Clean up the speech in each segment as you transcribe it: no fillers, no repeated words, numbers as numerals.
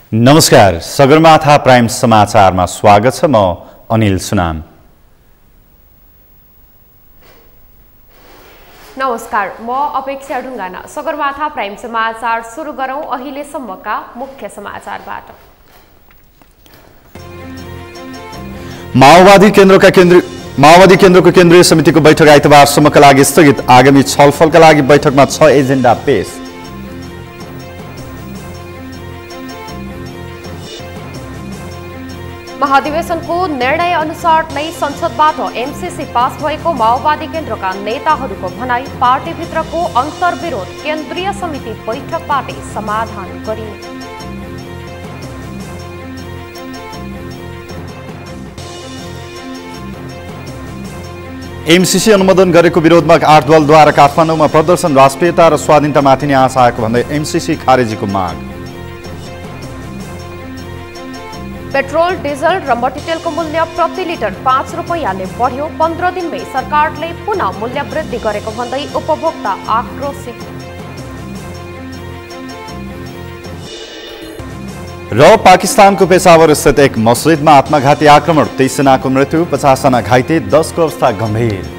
नमस्कार, सगरमाथा प्राइम समाचारमा स्वागत छ। म अनिल सुनाम। नमस्कार, म अपेक्षा ढुङ्गाना। सगरमाथा प्राइम समाचार सुरु गरौं अहिलेसम्मका मुख्य समाचारबाट। माओवादी केन्द्रको केन्द्रीय समितिको बैठक आइतबारसम्मका लागि स्थगित। आगामी छलफलका लागि बैठकमा 6 एजेन्डा पेश। महाधिवेशनको निर्णय अनुसार नै संसदबाट एमसीसी पास भएको माओवादी केन्द्रका नेताहरूको भनाई। पार्टीभित्रको अन्तर्विरोध केन्द्रीय समिति बैठकबाटै समाधान गरिने। एमसीसी अनुमोदन गरेको विरोधमा 8 दलद्वारा काठमाडौँमा प्रदर्शन। राष्ट्रियता र स्वाधीनतामाथि नै आशा आएको भन्दै एमसीसी खारेजीको माग। पेट्रोल, डिजल र मट्टितेलको मूल्य प्रति लिटर 5 रुपैयाँले बढ्यो। 15 दिनमै सरकारले पुनः मूल्य वृद्धि गरेको भन्दै उपभोक्ता आक्रोशित। र पाकिस्तानको पेशावर स्थित एक मस्जिदमा आत्मघाती आक्रमण। 23 जनाको मृत्यु, 50 जना घाइते, 10 को अवस्था गम्भीर।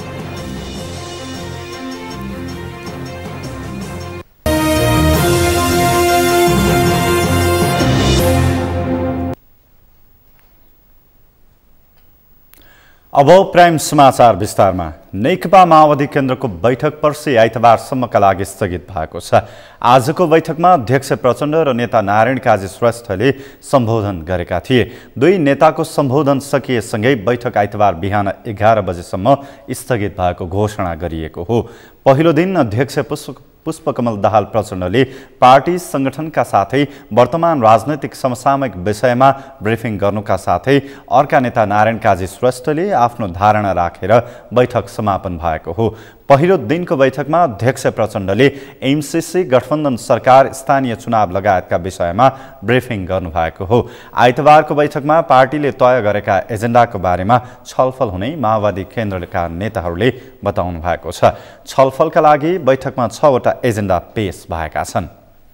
अब प्राइम समाचार विस्तारमा। नेकपा माओवादी केन्द्रको बैठक पर्सि आइतबारसम्मका लागि स्थगित भएको छ। आजको बैठकमा अध्यक्ष प्रचण्ड र नेता नारायण काजी श्रेष्ठले सम्बोधन गरेका थिए। दुई नेताको सम्बोधन सकिएसँगै बैठक आइतबार बिहान 11 बजेसम्म स्थगित भएको घोषणा गरिएको हो। पहिलो दिन अध्यक्ष पुष्पकमल दाहाल प्रचण्डले पार्टी संगठनका साथै वर्तमान राजनैतिक समसामयिक विषयमा ब्रिफिङ गर्नुका साथै अर्का नेता नारायण काजी श्रेष्ठले आफ्नो धारणा राखेर बैठक समापन भएको हो। पहिलो दिनको बैठकमा अध्यक्ष प्रचण्डले एमसीसी, गठबन्धन सरकार, स्थानीय चुनाव लगायतका विषयमा ब्रिफिङ गर्नुभएको हो। आइतबारको बैठकमा पार्टीले तय गरेका एजेन्डाको बारेमा छलफल हुने माओवादी केन्द्रका नेताहरूले बताउनु भएको छ। छलफलका लागि बैठकमा 6 वटा एजेन्डा पेश भएका छन्।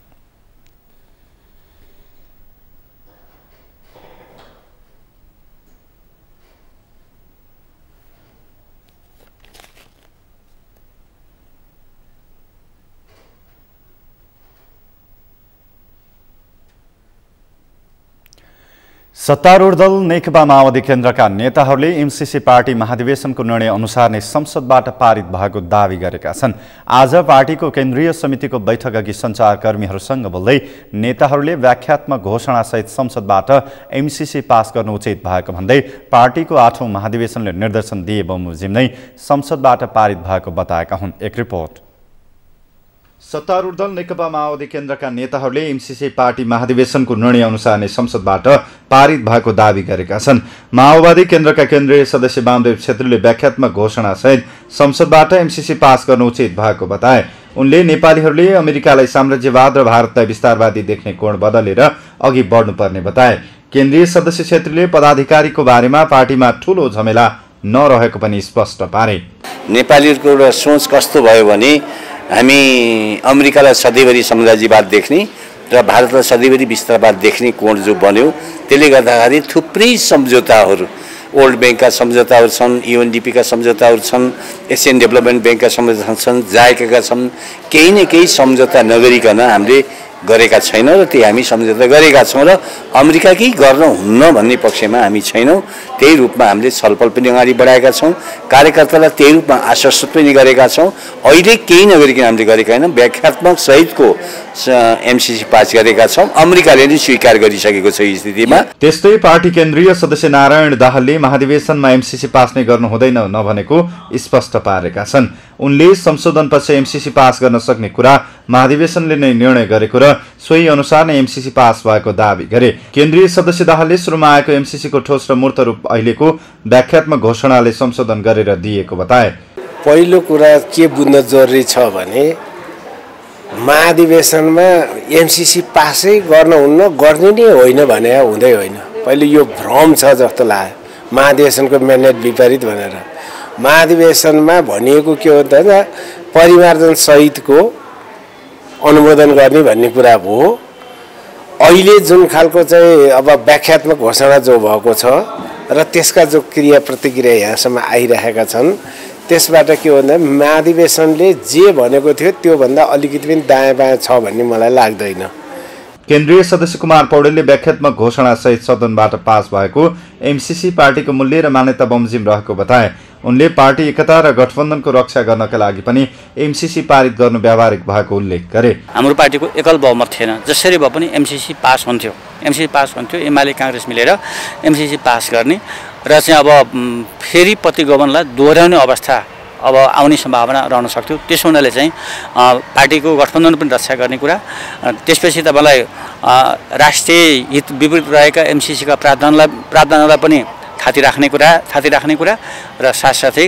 सत्तारूढ दल नेकपा माओवादी केन्द्रका नेताहरूले एमसीसी पार्टी महाधिवेशनको निर्णय अनुसार नै संसदबाट पारित भएको दावी गरेका छन्। आज पार्टीको केन्द्रीय समितिको बैठकअघि सञ्चारकर्मीहरूसँग बोल्दै नेताहरूले व्याख्यात्मक घोषणासहित संसदबाट एमसीसी पास गर्नु उचित भएको भन्दै पार्टीको 8औं महाधिवेशनले निर्देशन दिए बमोजिम नै संसदबाट पारित भएको बताएका हुन्। एक रिपोर्ट। सत्तारूढ दल नेकपा माओवादी केन्द्रका नेताहरूले एमसीसी पार्टी महाधिवेशनको निर्णय अनुसार नै संसदबाट पारित भएको दावी गरेका छन्। माओवादी केन्द्रका केन्द्रीय सदस्य वामदेव छेत्रीले व्याख्यात्मक घोषणासहित संसदबाट एमसीसी पास गर्नु उचित भएको बताए। उनले नेपालीहरूले अमेरिकालाई साम्राज्यवाद र भारतलाई विस्तारवादी देख्ने कोण बदलेर अघि बढ्नुपर्ने बताए। केन्द्रीय सदस्य छेत्रीले पदाधिकारीको बारेमा पार्टीमा ठूलो झमेला नरहेको पनि स्पष्ट पारे। नेपालीहरूको एउटा सोच कस्तो भयो भने हामी अमेरिकालाई सधैँभरि साम्राज्यवाद देख्ने र भारतलाई सधैँभरि विस्तारवाद देख्ने कोण जो बन्यो, त्यसले गर्दाखेरि थुप्रै सम्झौताहरू, वर्ल्ड ब्याङ्कका सम्झौताहरू छन्, यूएनडीपीका सम्झौताहरू छन्, एसियन डेभलपमेन्ट ब्याङ्कका सम्झौता छन्, जायकाका छन्। केही न केही सम्झौता नगरिकन हामीले गरेका छैनौँ र त्यही हामी सम्झौता गरेका छौँ र अमेरिकाकै गर्न हुन्न भन्ने पक्षमा हामी छैनौँ। त्यही रूपमा हामीले छलफल पनि अगाडि बढाएका छौँ, कार्यकर्तालाई त्यही रूपमा आश्वस्त पनि गरेका छौँ। अहिले केही नगरिकन हामीले गरेका छैनौँ, व्याख्यात्मक सहितको एमसीसी पास गरेका छौँ। अमेरिकाले नै स्वीकार गरिसकेको छ यो स्थितिमा। त्यस्तै पार्टी केन्द्रीय सदस्य नारायण दाहालले महाधिवेशनमा एमसीसी पास नै गर्नु हुँदैन नभनेको स्पष्ट पारेका छन्। उनले संशोधनपछि एमसीसी पास गर्न सक्ने कुरा महाधिवेशनले नै निर्णय गरेको र सोही अनुसार नै एमसीसी पास भएको दावी गरे। केन्द्रीय सदस्य दाहालले सुरुमा आएको एमसीसीको ठोस र मूर्त रूप अहिलेको व्याख्यात्मक घोषणाले संशोधन गरेर दिएको बताए। पहिलो कुरा के बुझ्न जरुरी छ भने महाधिवेशनमा एमसीसी पासै गर्न हुन्न, गर्ने नै होइन भने हुँदै होइन। पहिले यो भ्रम छ जस्तो लाग्यो महाधिवेशनको म्यान्डेट विपरीत भनेर। महाधिवेशनमा भनिएको के हो त परिमार्जन सहितको अनुमोदन गर्ने भन्ने कुरा हो। अहिले जुन खालको चाहिँ अब व्याख्यात्मक घोषणा जो भएको छ र त्यसका जो क्रिया प्रतिक्रिया यहाँसम्म आइरहेका छन् त्यसबाट के हो भन्दा महाधिवेशनले जे भनेको थियो त्योभन्दा अलिकति पनि दायाँ बायाँ छ भन्ने मलाई लाग्दैन। केन्द्रीय सदस्य कुमार पौडेलले व्याख्यात्मक घोषणा सहित सदनबाट पास भएको एमसीसी पार्टीको मूल्य र मान्यता बमोजिम रहेको बताए। उनले पार्टी एकता र गठबन्धनको रक्षा गर्नका लागि पनि एमसीसी पारित गर्नु व्यावहारिक भएको उल्लेख गरे। हाम्रो पार्टीको एकल बहुमत थिएन, जसरी भए पनि एमसीसी पास हुन्थ्यो। एमाले कांग्रेस मिलेर एमसीसी पास गर्ने र चाहिँ अब फेरि प्रतिगमनलाई दोहोर्याउने अवस्था अब आउने सम्भावना रहन सक्थ्यो। त्यसो हुनाले चाहिँ पार्टीको गठबन्धन पनि रक्षा गर्ने कुरा, त्यसपछि तपाईँलाई राष्ट्रिय हित विपरीत रहेका एमसीसीका प्रावधानलाई पनि थाती राख्ने कुरा र साथसाथै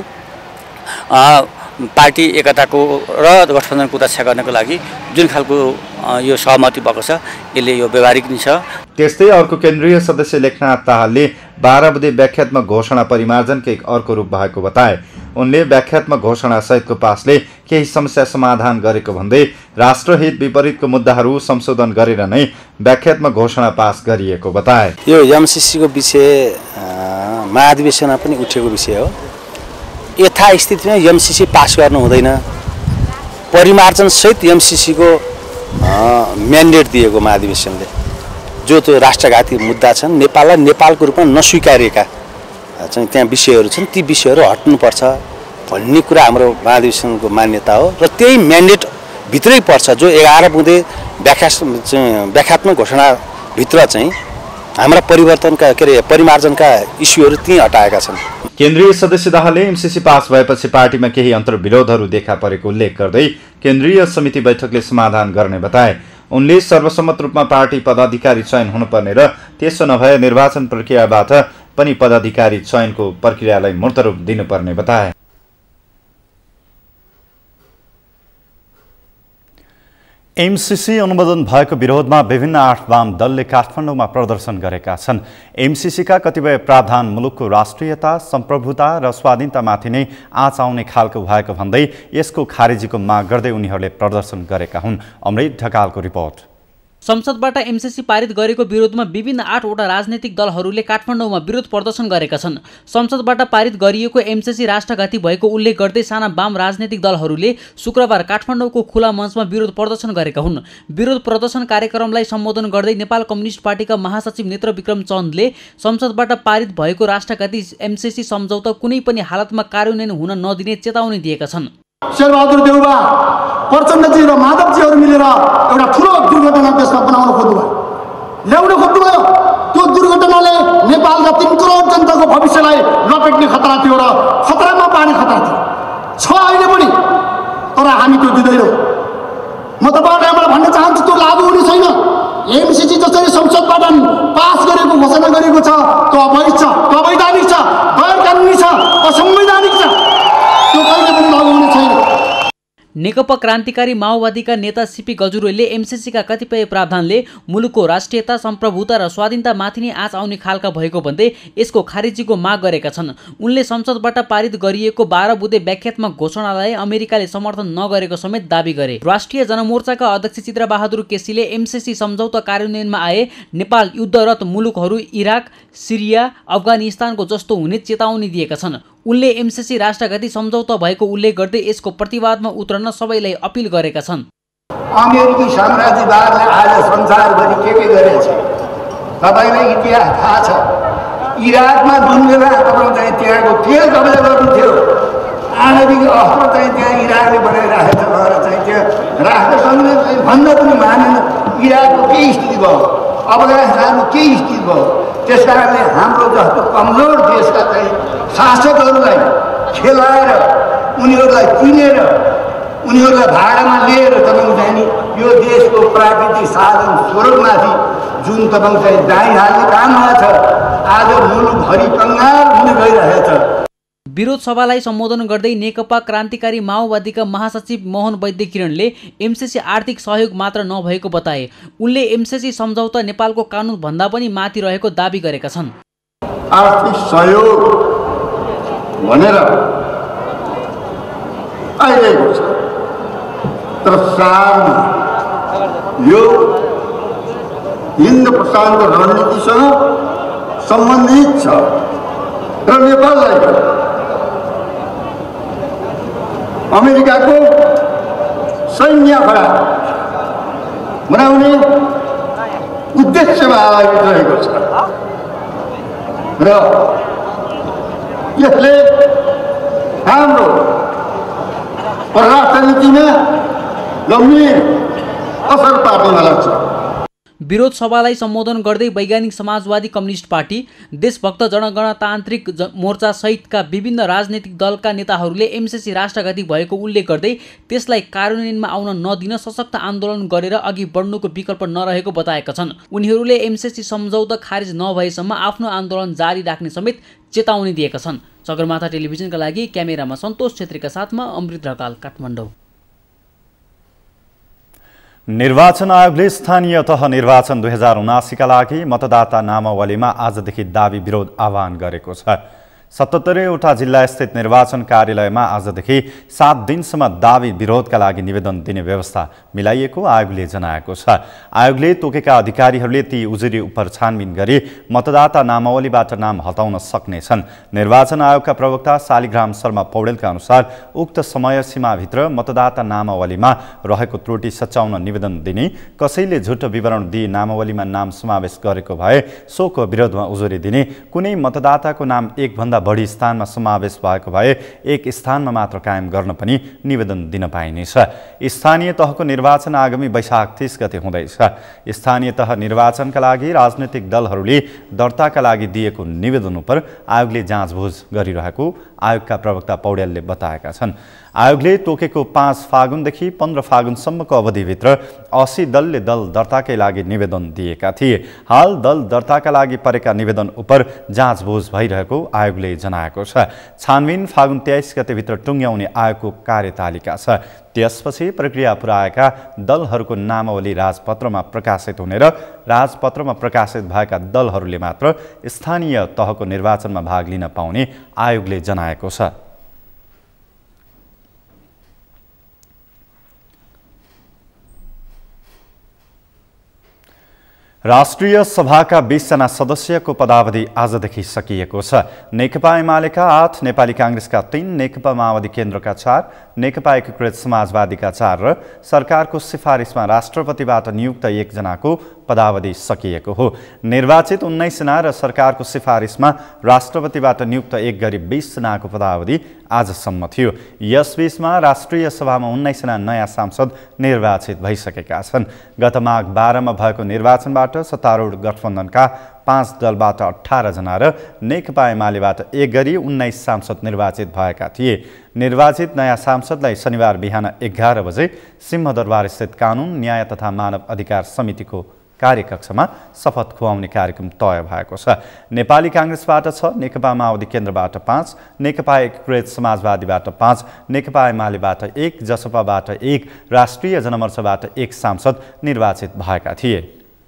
पार्टी एकताको र गठबन्धनको रक्षा गर्नको लागि जुन खालको यो सहमति भएको छ यसले यो व्यवहारिक नै छ। त्यस्तै अर्को केन्द्रीय सदस्य लेखनाथ ताहालले 12 बुँदे व्याख्यात्मक घोषणा परिमार्जनकै एक अर्को रूप भएको बताए। उनले व्याख्यात्मक घोषणा सहितको पासले केही समस्या समाधान गरेको भन्दै राष्ट्रहित विपरीतको मुद्दाहरू संशोधन गरेर नै व्याख्यात्मक घोषणा पास गरिएको बताए। यो एमसीसीको विषय महाधिवेशनमा पनि उठेको विषय हो। यथास्थितिमा एमसीसी पास गर्नु हुँदैन। परिमार्जन सहित एमसीसीको म्यान्डेट दिएको महाधिवेशनले जो त्यो राष्ट्रघाती मुद्दा छन् नेपाललाई नेपालको रूपमा नस्वीकारिएका चाहिँ त्यहाँ विषयहरू छन्, ती विषयहरू हट्नुपर्छ भन्ने कुरा हाम्रो महाधिवेशनको मान्यता हो र त्यही म्यान्डेट भित्रै पर्छ जो 11 बुँदे व्याख्यात्मक घोषणाभित्र चाहिँ हाम्रा परिवर्तनका परिमार्जनका इस्युहरू त्यही हटाएका छन्। केन्द्रीय सदस्य दाहालले एमसीसी पास भएपछि पार्टीमा केही अन्तर्विरोधहरू देखा परेको उल्लेख गर्दै केन्द्रीय समिति बैठकले समाधान गर्ने बताए। उनले सर्वसम्मत रूपमा पार्टी पदाधिकारी चयन हुनुपर्ने र त्यसो नभए निर्वाचन प्रक्रियाबाट पनि पदाधिकारी चयनको प्रक्रियालाई मूर्त रूप दिनुपर्ने बताए। एमसीसी अनुमोदन भएको विरोधमा विभिन्न 8 वाम दलले काठमाडौँमा प्रदर्शन गरेका छन्। एमसीसीका कतिपय प्रावधान मुलुकको राष्ट्रियता, सम्प्रभुता र स्वाधीनतामाथि नै आँच आउने खालको भएको भन्दै यसको खारेजीको माग गर्दै उनीहरूले प्रदर्शन गरेका हुन्। अमृत ढकालको रिपोर्ट। संसदबाट एमसीसी पारित गरेको विरोधमा विभिन्न 8 वटा राजनैतिक दलहरूले काठमाडौँमा विरोध प्रदर्शन गरेका छन्। संसदबाट पारित गरिएको एमसीसी राष्ट्रघाती भएको उल्लेख गर्दै साना वाम राजनैतिक दलहरूले शुक्रबार काठमाडौँको खुला मञ्चमा विरोध प्रदर्शन गरेका हुन्। विरोध प्रदर्शन कार्यक्रमलाई सम्बोधन गर्दै नेपाल कम्युनिस्ट पार्टीका महासचिव नेत्र विक्रम चन्दले संसदबाट पारित भएको राष्ट्रघाती एमसीसी सम्झौता कुनै पनि हालतमा कार्यान्वयन हुन नदिने चेतावनी दिएका छन्। शेरबहादुर देउवा, प्रचण्डजी र माधवजीहरू मिलेर एउटा ठुलो दुर्घटना देशमा बनाउन खोज्नुभयो, ल्याउन खोज्नुभयो। त्यो दुर्घटनाले नेपालका 3 करोड जनताको भविष्यलाई लपेट्ने खतरा थियो र खतरामा पार्ने खतरा थियो छ अहिले पनि, तर हामी त्यो दिँदैनौँ। म तपाईँहरूलाई भन्न चाहन्छु त्यो लागू हुने छैन। एमसीसी जसरी संसदबाट पास गरेको घोषणा गरेको छ त्यो अवैध छ, त्यो अवैधानिक छ, गैर कानुनी छ, असंवैधानिक छ, त्यो कहिले पनि लागू हुने छैन। नेकपा क्रान्तिकारी माओवादीका नेता सीपी गजुरेलले एमसीसीका कतिपय प्रावधानले मुलुकको राष्ट्रियता, सम्प्रभुता र स्वाधीनतामाथि नै आँच आउने खालका भएको भन्दै यसको खारेजीको माग गरेका छन्। उनले संसदबाट पारित गरिएको 12 बुँदे व्याख्यात्मक घोषणालाई अमेरिकाले समर्थन नगरेको समेत दाबी गरे। राष्ट्रिय जनमोर्चाका अध्यक्ष चित्रबहादुर केसीले एमसीसी सम्झौता कार्यान्वयनमा आए नेपाल युद्धरत मुलुकहरू इराक, सिरिया, अफगानिस्तानको जस्तो हुने चेतावनी दिएका छन्। उनले एमसीसी राष्ट्रघाती सम्झौता भएको उल्लेख गर्दै यसको प्रतिवादमा उत्रन सबैलाई अपील गरेका छन्। अमेरिकी साम्राज्यवादले आज संसारभरि के गरेछ तपाईँलाई इतिहास थाहा छ। इराकमा जुन बेला तपाईँ चाहिँ त्यहाँको तेल कब्जा गर्नुहुन्थ्यो, आणविक अस्त्र चाहिँ त्यहाँ इराकले बनाइराखेको छ भनेर चाहिँ त्यहाँ राष्ट्रसङ्घले चाहिँ भन्न पनि मानेन। इराकको के स्थिति भयो, अफगानिस्तानको के स्थिति भयो। त्यस कारणले हाम्रो जस्तो कमजोर देशका चाहिँ शासकहरूलाई खेलाएर उनीहरूलाई किनेर उनीहरूलाई भाडामा लिएर तपाईँको चाहिँ नि यो देशको प्राकृतिक साधन स्रोतमाथि जुन तपाईँको चाहिँ दाइहाल्ने काम छ, आज मुलुकभरि कङ्गाल हुन गइरहेछ। विरोध सभालाई सम्बोधन गर्दै नेकपा क्रान्तिकारी माओवादीका महासचिव मोहन वैद्य किरणले एमसीसी आर्थिक सहयोग मात्र नभएको बताए। उनले एमसीसी सम्झौता नेपालको कानुन भन्दा पनि माथि रहेको दाबी गरेका छन्। आर्थिक सहयोग भनेर आइरहेको छ, तर सारमा यो हिन्द प्रशान्त रणनीतिसँग सम्बन्धित छ र नेपाललाई अमेरिकाको सैन्य खडा बनाउने उद्देश्यमा आयोजित रहेको छ र यसले हाम्रो परराष्ट्र नीतिमा गम्भीर असर पार्नेवाला छ। विरोध सभालाई सम्बोधन गर्दै वैज्ञानिक समाजवादी कम्युनिस्ट पार्टी, देशभक्त जनगणतान्त्रिक मोर्चा सहितका विभिन्न राजनीतिक दलका नेताहरूले एमसीसी राष्ट्रघाती भएको उल्लेख गर्दै त्यसलाई कार्यान्वयनमा आउन नदिन सशक्त आन्दोलन गरेर अघि बढ्नुको विकल्प नरहेको बताएका छन्। उनीहरूले एमसीसी सम्झौता खारेज नभएसम्म आफ्नो आन्दोलन जारी राख्ने समेत चेतावनी दिएका छन्। सगरमाथा टेलिभिजनका लागि क्यामेरामा सन्तोष छेत्रीका साथमा अमृत ढकाल, काठमाडौँ। निर्वाचन आयोगले स्थानीय तह निर्वाचन 2079 का लागि मतदाता नामावलीमा आजदेखि दाबी विरोध आह्वान गरेको छ। 77वटा जिल्ला स्थित निर्वाचन कार्यालयमा आजदेखि 7 दिनसम्म दाबी विरोधका लागि निवेदन दिने व्यवस्था मिलाइएको आयोगले जनाएको छ। आयोगले तोकेका अधिकारीहरूले ती उजुरी उप छानबिन गरी मतदाता नामावलीबाट नाम हटाउन सक्नेछन्। निर्वाचन आयोगका प्रवक्ता शालिग्राम शर्मा पौडेलका अनुसार उक्त समय सीमाभित्र मतदाता नामावलीमा रहेको त्रुटि सच्याउन निवेदन दिने, कसैले झुटो विवरण दिई नामावलीमा नाम समावेश गरेको भए सोको विरोधमा उजुरी दिने, कुनै मतदाताको नाम एकभन्दा बढी स्थानमा समावेश भएको भए एक स्थानमा मात्र कायम गर्न पनि निवेदन दिन पाइनेछ। स्थानीय तहको निर्वाचन आगामी वैशाख 30 गते हुँदैछ। स्थानीय तह निर्वाचनका लागि राजनैतिक दलहरूले दर्ताका लागि दिएको निवेदन उप आयोगले जाँचबुझ गरिरहेको आयोगका प्रवक्ता पौडेलले बताएका छन्। आयोगले तोकेको 5 फागुनदेखि 15 फागुनसम्मको अवधिभित्र 80 दलले दल दर्ताकै लागि निवेदन दिएका थिए। हाल दल दर्ताका लागि परेका निवेदन उप जाँचबुझ भइरहेको आयोगले जनाएको छ। छानबिन फागुन 23 गतेभित्र टुङ्ग्याउने आयोगको कार्यतालिका छ। त्यसपछि प्रक्रिया पुराएका दलहरूको नामावली राजपत्रमा प्रकाशित हुने र राजपत्रमा प्रकाशित भएका दलहरूले मात्र स्थानीय तहको निर्वाचनमा भाग लिन पाउने आयोगले जनाएको छ। राष्ट्रिय सभाका 20 जना सदस्यको पदावधि आजदेखि सकिएको छ। नेकपा एमालेका 8, नेपाली कांग्रेसका 3, नेकपा माओवादी केन्द्रका 4, नेकपा एकीकृत समाजवादीका 4 र सरकारको सिफारिसमा राष्ट्रपतिबाट नियुक्त 1 जनाको पदावधि सकिएको हो। निर्वाचित 19 जना र सरकारको सिफारिसमा राष्ट्रपतिबाट नियुक्त 1 गरी 20 जनाको पदावधि आजसम्म थियो। यसबीचमा राष्ट्रिय सभामा 19 जना नयाँ सांसद निर्वाचित भइसकेका छन्। गत माघ 12 मा भएको निर्वाचनबाट सत्तारूढ गठबन्धनका 5 दलबाट 18 जना र नेकपा एमालेबाट 1 गरी 19 सांसद निर्वाचित भएका थिए। निर्वाचित नयाँ सांसदलाई शनिबार बिहान 11 बजे सिंहदरबार स्थित कानुन, न्याय तथा मानव अधिकार समितिको कार्यकक्षमा शपथ खुवाउने कार्यक्रम तय भएको छ। नेपाली कांग्रेसबाट 6, नेकपा माओवादी केन्द्रबाट 5, नेकपा एकीकृत समाजवादीबाट 5, नेकपा एमालेबाट 1, जसपाबाट 1, राष्ट्रिय जनमोर्चाबाट 1 सांसद निर्वाचित भएका थिए।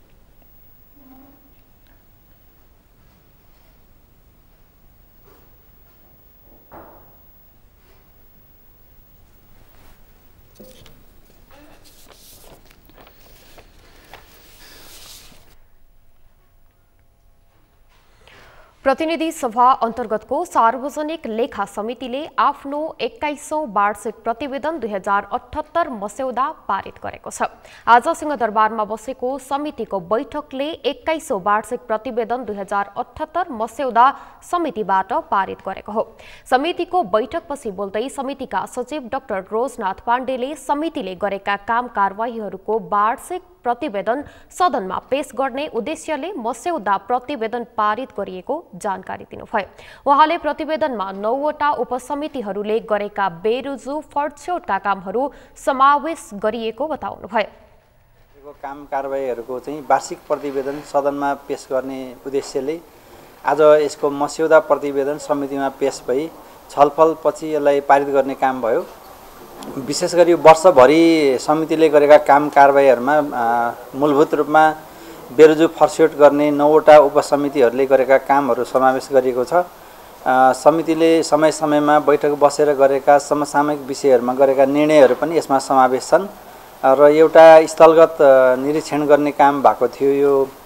प्रतिनिधि सभा अन्तर्गतको सार्वजनिक लेखा समितिले आफ्नो 21औं वार्षिक प्रतिवेदन 2078 मस्यौदा पारित गरेको छ। आज सिंहदरबारमा बसेको समितिको बैठकले 21औं वार्षिक प्रतिवेदन 2078 मस्यौदा समितिबाट पारित गरेको हो। समितिको बैठकपछि बोल्दै समितिका सचिव डाक्टर रोजनाथ पाण्डेले समितिले गरेका काम कारबाहीहरूको वार्षिक प्रतिवेदन सदनमा पेश गर्ने उद्देश्यले मस्यौदा प्रतिवेदन पारित गरिएको जानकारी दिनुभयो। उहाँले प्रतिवेदनमा 9 वटा उपसमितिहरूले गरेका बेरुजु फडछोडका कामहरू समावेश गरिएको बताउनुभयो। काम कारबाहीहरूको चाहिँ वार्षिक प्रतिवेदन सदनमा पेश गर्ने उद्देश्यले आज यसको मस्यौदा प्रतिवेदन समितिमा पेश भई छलफलपछि यसलाई पारित गर्ने काम भयो। विशेष गरी वर्षभरि समितिले गरेका काम कारबाहीहरूमा मूलभूत रूपमा बेरुजु फर्स्योट गर्ने 9 वटा उपसमितिहरूले गरेका कामहरू समावेश गरिएको छ। समितिले समय समयमा बैठक बसेर गरेका समसामयिक विषयहरूमा गरेका निर्णयहरू पनि यसमा समावेश छन् र एउटा स्थलगत निरीक्षण गर्ने काम भएको थियो। यो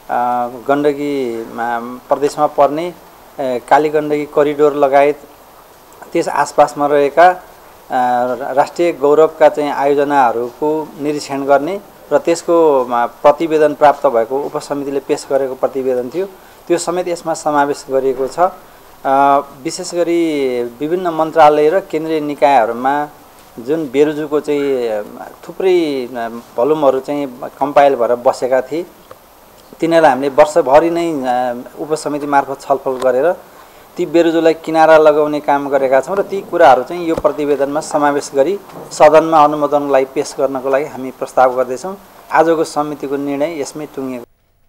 गण्डकी प्रदेशमा पर्ने कालीगण्डकी करिडोर लगायत त्यस आसपासमा रहेका राष्ट्रिय गौरवका चाहिँ आयोजनाहरूको निरीक्षण गर्ने र त्यसको प्रतिवेदन प्राप्त भएको उपसमितिले पेश गरेको प्रतिवेदन थियो, त्यो समेत यसमा समावेश गरिएको छ। विशेष गरी विभिन्न मन्त्रालय र केन्द्रीय निकायहरूमा जुन बेरोजुको चाहिँ थुप्रै भोल्युमहरू चाहिँ कम्पाइल भएर बसेका थिए, तिनीहरूलाई हामीले वर्षभरि नै उपसमिति मार्फत छलफल गरेर ती बेरोजुलाई किनारा लगाउने काम गरेका छौँ र ती कुराहरू चाहिँ यो प्रतिवेदनमा समावेश गरी सदनमा अनुमोदनको लागि पेश गर्नको लागि हामी प्रस्ताव गर्दैछौँ। आजको समितिको निर्णय यसमै टुङ्गिएको।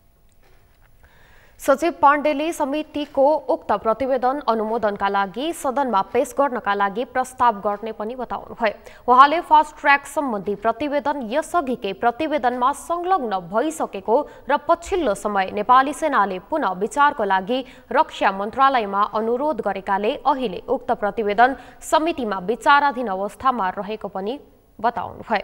सचिव पाण्डेले समितिको उक्त प्रतिवेदन अनुमोदनका लागि सदनमा पेश गर्नका लागि प्रस्ताव गर्ने पनि बताउनुभयो। उहाँले फास्ट ट्र्याक सम्बन्धी प्रतिवेदन यसअघिकै प्रतिवेदनमा संलग्न भइसकेको र पछिल्लो समय नेपाली सेनाले पुनः विचारको लागि रक्षा मन्त्रालयमा अनुरोध गरेकाले अहिले उक्त प्रतिवेदन समितिमा विचाराधीन अवस्थामा रहेको पनि बताउनुभयो।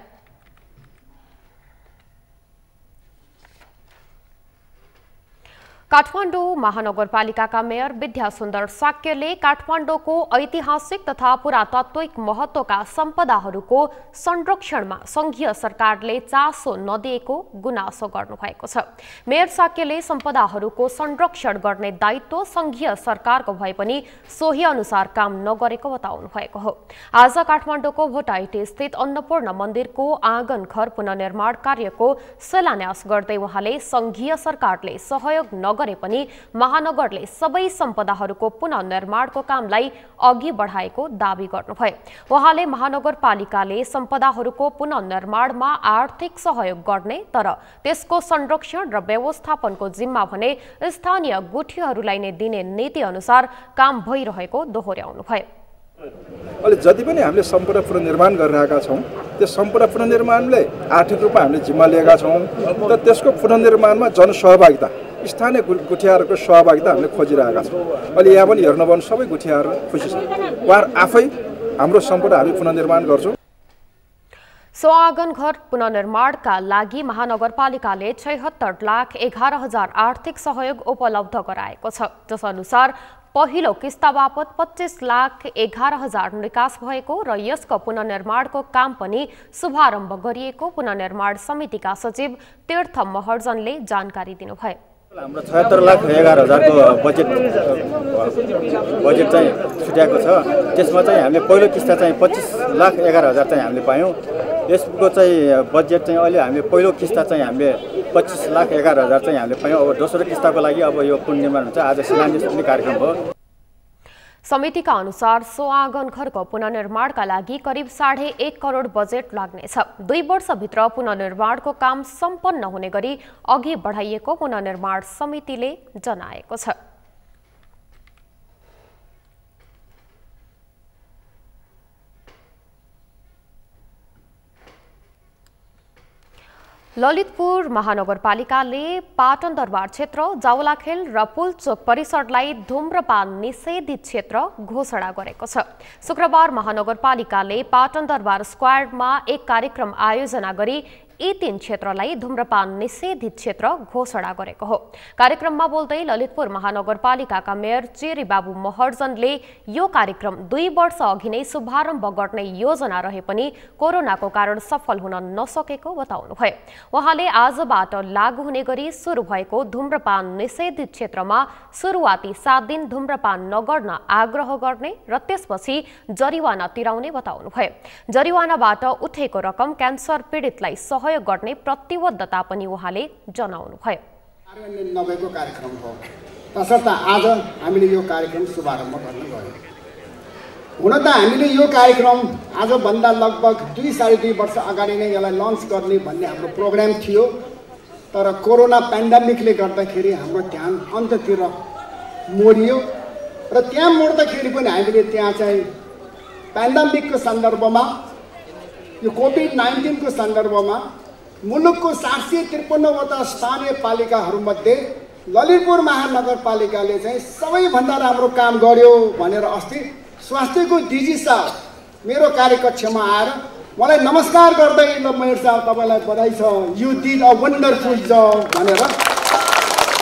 काठमाडौँ महानगरपालिकाका मेयर विद्यासुन्दर साक्यले काठमाडौँको ऐतिहासिक तथा पुरातात्विक महत्त्वका सम्पदाहरूको संरक्षणमा संघीय सरकारले चासो नदिएको गुनासो गर्नुभएको छ। मेयर साक्यले सम्पदाहरूको संरक्षण गर्ने दायित्व संघीय सरकारको भए पनि सोही अनुसार काम नगरेको बताउनु भएको हो। आज काठमाडौँको भोटाइटे स्थित अन्नपूर्ण मन्दिरको आँगन घर पुनर्निर्माण कार्यको शिलान्यास गर्दै उहाँले संघीय सरकारले सहयोग गरे पनि महानगरले सबै सम्पदाहरूको पुनर्निर्माणको कामलाई अघि बढाएको दावी गर्नुभयो। उहाँले महानगरपालिकाले सम्पदाहरूको पुनर्निर्माणमा आर्थिक सहयोग गर्ने तर त्यसको संरक्षण र व्यवस्थापनको जिम्मा भने स्थानीय गुठीहरूलाई नै दिने नीति अनुसार काम भइरहेको दोहोर्याउनुभयो। अहिले जति पनि हामीले सम्पदा पुनर्निर्माण गरिरहेका छौँ त्यो सम्पदा पुनर्निर्माणले आर्थिक रूपमा हामीले जिम्मा लिएका छौँ र त्यसको पुनर्निर्माणमा जनसहभागिता स्थानीय गुठियाहरूको सहभागिता हामीले खोजिरहेका छौँ। अहिले यहाँ पनि हेर्नुभयो भने सबै गुठियाहरू खुसी छन्, उहाँहरू आफै हाम्रो सम्पदा हामी पुनर्निर्माण गर्छौँ। सो आँगन घर पुनर्निर्माणका लागि महानगरपालिकाले 76,11,000 आर्थिक सहयोग उपलब्ध गराएको छ, जसअनुसार पहिलो किस्ता बापत 25,11,000 निकास भएको र यसको पुनर्निर्माणको काम पनि शुभारम्भ गरिएको पुनर्निर्माण समितिका सचिव तीर्थ महर्जनले जानकारी दिनुभयो। हाम्रो 76,11,000 को बजेट चाहिँ छुट्याएको छ। त्यसमा चाहिँ हामीले पहिलो किस्ता चाहिँ 25,11,000 चाहिँ हामीले पायौँ। यसको चाहिँ बजेट चाहिँ अहिले हामीले पहिलो किस्ता चाहिँ हामीले 25,11,000 चाहिँ हामीले पायौँ। अब दोस्रो किस्ताको लागि अब यो पुनर्निर्माण हुन्छ। आज शिलान्यास पनि कार्यक्रम भयो। समितिका अनुसार सो आँगन घरको पुनर्निर्माणका लागि करिब 1.5 करोड बजेट लाग्नेछ। 2 वर्षभित्र पुनर्निर्माणको काम सम्पन्न हुने गरी अघि बढाइएको पुनर्निर्माण समितिले जनाएको छ। ललितपुर महानगरपालिकाले पाटन दरबार क्षेत्र, जावलाखेल र पुलचोक परिसरलाई धूम्रपान निषेधित क्षेत्र घोषणा गरेको छ। शुक्रबार महानगरपालिकाले पाटन दरबार स्क्वायरमा एक कार्यक्रम आयोजना गरी यी 3 क्षेत्रलाई धूम्रपान निषेधित क्षेत्र घोषणा गरेको हो। कार्यक्रममा बोल्दै ललितपुर महानगरपालिकाका मेयर चेरी बाबु महर्जनले यो कार्यक्रम 2 वर्ष अघि नै शुभारम्भ गर्ने योजना रहे पनि कोरोनाको कारण सफल हुन नसकेको बताउनुभयो। उहाँले आजबाट लागू हुने गरी सुरु भएको धूम्रपान निषेधित क्षेत्रमा सुरुवाती 7 दिन धूम्रपान नगर्न आग्रह गर्ने र त्यसपछि जरिवाना तिराउने बताउनुभयो। जरिवानाबाट उठेको रकम क्यान्सर पीडितलाई सहयोग गर्ने प्रतिबद्धता पनि उहाँले जनाउनुभयो। कार्यान्वयन नभएको कार्यक्रम हो, तसर्थ आज हामीले यो कार्यक्रम शुभारम्भ गर्न गयौँ। हुन त हामीले यो कार्यक्रम आजभन्दा लगभग 2-2.5 वर्ष अगाडि नै यसलाई लन्च गर्ने भन्ने हाम्रो प्रोग्राम थियो, तर कोरोना पेन्डेमिकले गर्दाखेरि हाम्रो ध्यान अन्त्यतिर मोडियो र त्यहाँ मोड्दाखेरि पनि हामीले त्यहाँ चाहिँ पेन्डेमिकको सन्दर्भमा, यो कोभिड-19 को सन्दर्भमा मुलुकको 753वटा स्थानीय पालिकाहरूमध्ये ललितपुर महानगरपालिकाले चाहिँ सबैभन्दा राम्रो काम गर्यो भनेर अस्ति स्वास्थ्यको डिजी साहब मेरो कार्यकक्षमा आएर मलाई नमस्कार गर्दै, ल मेयर साहब तपाईँलाई बधाई छ, you did a wonderful job भनेर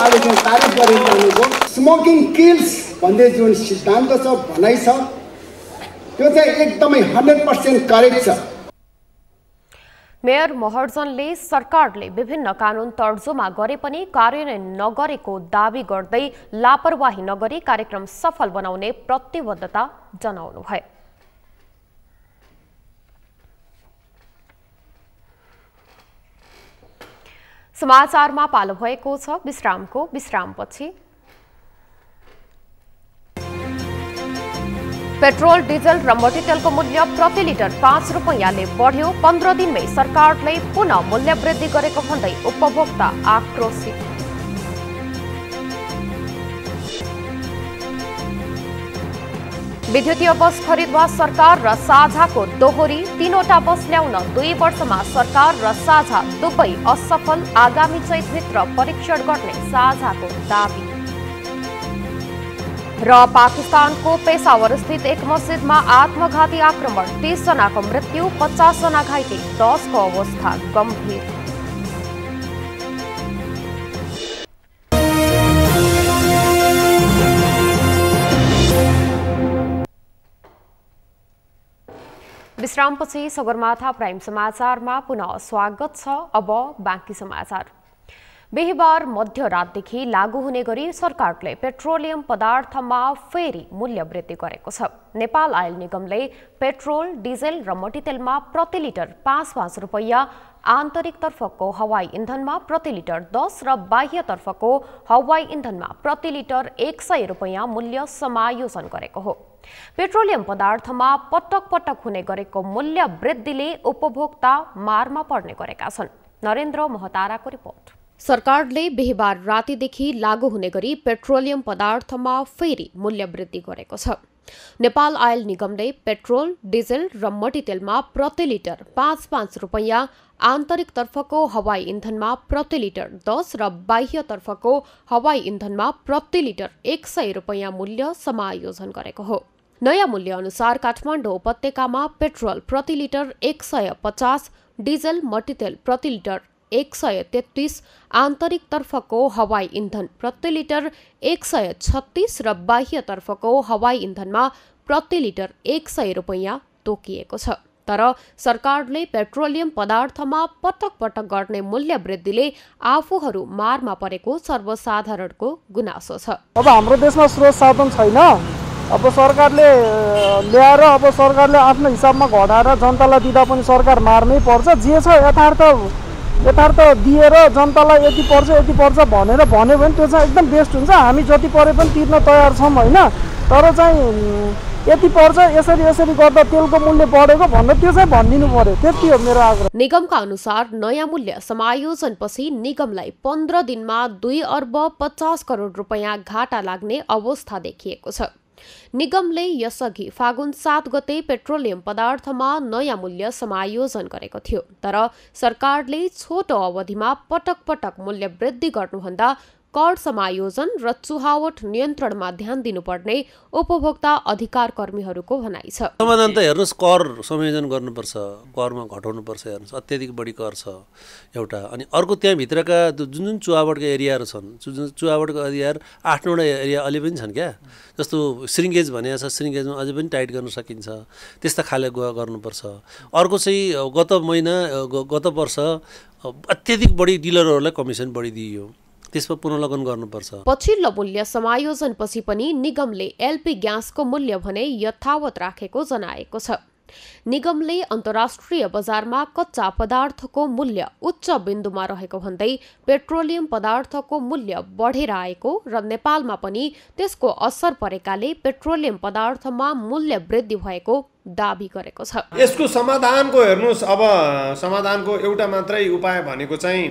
उहाँले चाहिँ तारिफ गरेर जानुभयो। स्मोकिङ किल्स भन्ने जुन सिद्धान्त छ, भनाइ छ, त्यो चाहिँ एकदमै 100% करेक्ट छ। मेयर महर्जनले सरकारले विभिन्न कानुन तर्जुमा गरे पनि कार्यान्वयन नगरेको दावी गर्दै लापरवाही नगरी कार्यक्रम सफल बनाउने प्रतिबद्धता जनाउनुभयो। समाचारमा पालो भएको छ विश्रामको। विश्रामपछि पेट्रोल, डिजल र मट्टीतेलको मूल्य प्रति लिटर 5 रुपैयाँले बढ्यो। 15 दिनमै सरकारले पुनः मूल्य वृद्धि गरेको भन्दै उपभोक्ता आक्रोशित। विद्युतीय बस खरिदमा सरकार र साझाको दोहोरी। 3वटा बस ल्याउन 2 वर्षमा सरकार र साझा दुवै असफल। आगामी चैतभित्र परीक्षण गर्ने साझाको दावी। र पाकिस्तानको पेशावर स्थित एक मस्जिदमा आत्मघाती आक्रमण। 30 जनाको मृत्यु, 50 जना घाइते, 10 को अवस्था गम्भीर। विश्रामपछि सगरमाथा प्राइम समाचारमा पुनः स्वागत छ। अब बाँकी समाचार। बिहिबार मध्यरातदेखि लागू हुने गरी सरकारले पेट्रोलियम पदार्थमा फेरि मूल्य वृद्धि गरेको छ। नेपाल आयल निगमले पेट्रोल, डिजेल र मट्टीतेलमा प्रति लिटर 5 रुपैयाँ, आन्तरिकतर्फको हवाई इन्धनमा प्रति लिटर 10 र बाह्यतर्फको हवाई इन्धनमा प्रति लिटर 100 रुपैयाँ मूल्य समायोजन गरेको हो। पेट्रोलियम पदार्थमा पटक पटक हुने गरेको मूल्य वृद्धिले उपभोक्ता मारमा पर्ने गरेका छन्। नरेन्द्र महताराको रिपोर्ट। सरकारले बिहिबार रातिदेखि लागू हुने गरी पेट्रोलियम पदार्थमा फेरि मूल्य वृद्धि गरेको छ। नेपाल आयल निगमले पेट्रोल, डिजेल र मट्टीतेलमा प्रति लिटर 5 रुपैयाँ, आन्तरिकतर्फको हवाई इन्धनमा प्रति लिटर 10 र बाह्यतर्फको हवाई इन्धनमा प्रति लिटर 100 रुपैयाँ मूल्य समायोजन गरेको हो। नयाँ मूल्य अनुसार काठमाडौँ उपत्यकामा पेट्रोल प्रति लिटर 150, डिजेल मट्टीतेल प्रति लिटर 133, आन्तरिकतर्फको हवाई इन्धन प्रति लिटर 136 र बाह्यतर्फको हवाई इन्धनमा प्रति लिटर 100 रुपैयाँ तोकिएको छ। तर सरकारले पेट्रोलियम पदार्थमा पटक पटक गर्ने मूल्य वृद्धिले आफूहरू मारमा परेको सर्वसाधारणको गुनासो छ। अब हाम्रो देशमा स्रोत साधन छैन। अब सरकारले ल्याएर अब सरकारले आफ्नो हिसाबमा घटाएर जनतालाई दिँदा पनि सरकार मार्नै पर्छ। जे छ यथार्थ दिएर जनतालाई यति पर्छ भनेर भन्यो भने त्यो चाहिँ एकदम बेस्ट हुन्छ। हामी जति परे पनि तिर्न तयार छौँ होइन। तर चाहिँ यति पर्छ, यसरी गर्दा तेलको मूल्य बढेको भनेर त्यो चाहिँ भनिदिनु पर्यो। त्यति हो मेरो आग्रह। निगमका अनुसार नयाँ मूल्य समायोजनपछि निगमलाई 15 दिनमा 2 अर्ब 50 करोड रुपैयाँ घाटा लाग्ने अवस्था देखिएको छ। निगमले यसअघि फागुन 7 गते पेट्रोलियम पदार्थमा नयाँ मूल्य समायोजन गरेको थियो। तर सरकारले छोटो अवधिमा पटक पटक मूल्य वृद्धि गर्नुभन्दा कर समायोजन र चुहावट नियन्त्रणमा ध्यान दिनुपर्ने उपभोक्ता अधिकार कर्मीहरूको भनाइ छ। समाधान त हेर्नुहोस्, कर संयोजन गर्नुपर्छ, करमा घटाउनुपर्छ। हेर्नुहोस्, अत्याधिक बढी कर छ एउटा। अनि अर्को त्यहाँभित्रका जुन चुहावटका एरियाहरू छन्, चुहावटको एरियाहरू 8-9वटा एरिया अहिले पनि छन् क्या। जस्तो श्रिङ्गेज भनेको छ, श्रिङ्गेजमा अझै पनि टाइट गर्न सकिन्छ। त्यस्ता खाले गर्नुपर्छ। अर्को चाहिँ गत वर्ष अत्याधिक बढी डिलरहरूलाई कमिसन बढी दिइयो, त्यसमा पुनर्लगन गर्नुपर्छ। पछिल्लो मूल्य समायोजनपछि पनि निगमले एलपी ग्यासको मूल्य भने यथावत राखेको जनाएको छ। निगमले अन्तर्राष्ट्रिय बजारमा कच्चा पदार्थको मूल्य उच्च बिन्दुमा रहेको भन्दै पेट्रोलियम पदार्थको मूल्य बढेर आएको र नेपालमा पनि त्यसको असर परेकाले पेट्रोलियम पदार्थमा मूल्य वृद्धि भएको दाबी गरेको छ। यसको समाधानको हेर्नुहोस्, अब समाधानको एउटा मात्रै उपाय भनेको चाहिँ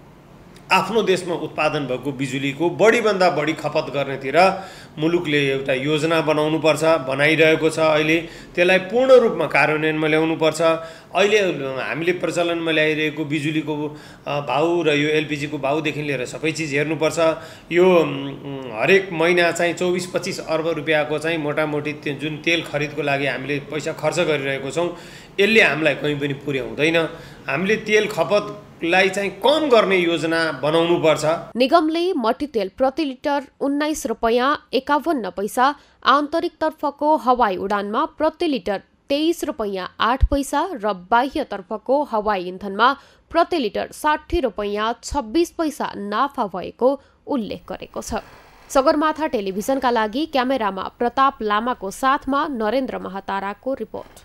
आफ्नो देशमा उत्पादन भएको बिजुलीको बढीभन्दा बढी खपत गर्नेतिर मुलुकले एउटा योजना बनाउनुपर्छ, बनाइरहेको छ। अहिले त्यसलाई पूर्ण रूपमा कार्यान्वयनमा ल्याउनुपर्छ। अहिले हामीले प्रचलनमा ल्याइरहेको बिजुलीको भाउ र यो एलपिजीको भाउदेखि लिएर सबै चिज हेर्नुपर्छ। यो हरेक महिना चाहिँ 24-25 अर्ब रुपियाँको चाहिँ मोटामोटी जुन तेल खरिदको लागि हामीले पैसा खर्च गरिरहेको छौँ, यसले हामीलाई कहीँ पनि पुर्याउँदैन। हामीले तेल खपत लाई चाहिँ कम गर्ने योजना बनाउनुपर्छ। निगमले मट्टीतेल प्रति लिटर 19 रुपैयाँ 51 पैसा, आन्तरिकतर्फको हवाई उडानमा प्रति लिटर 23 रुपैयाँ 8 पैसा र बाह्यतर्फको हवाई इन्धनमा प्रति लिटर 60 रुपैयाँ 26 पैसा नाफा भएको उल्लेख गरेको छ। सगरमाथा टेलिभिजनका लागि क्यामेरामा प्रताप लामाको साथमा नरेन्द्र महाताराको रिपोर्ट।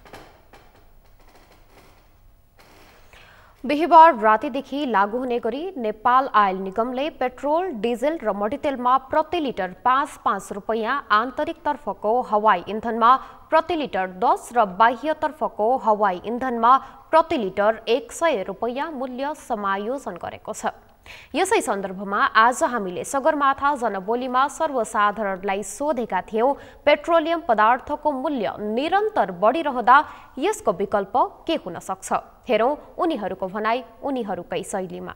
बिहिबार रातिदेखि लागू हुने गरी नेपाल आयल निगमले पेट्रोल, डिजेल र मट्टीतेलमा प्रति लिटर 5-5 रुपैयाँ, आन्तरिकतर्फको हवाई इन्धनमा प्रति लिटर 10 र बाह्यतर्फको हवाई इन्धनमा प्रति लिटर 100 रुपैयाँ मूल्य समायोजन गरेको छ। यसै सन्दर्भमा आज हामीले सगरमाथा जनबोलीमा सर्वसाधारणलाई सोधेका थियौं, पेट्रोलियम पदार्थको मूल्य निरन्तर बढिरहँदा यसको विकल्प के हुन सक्छ? हेरौं उनीहरूको भनाई उनीहरूकै शैलीमा।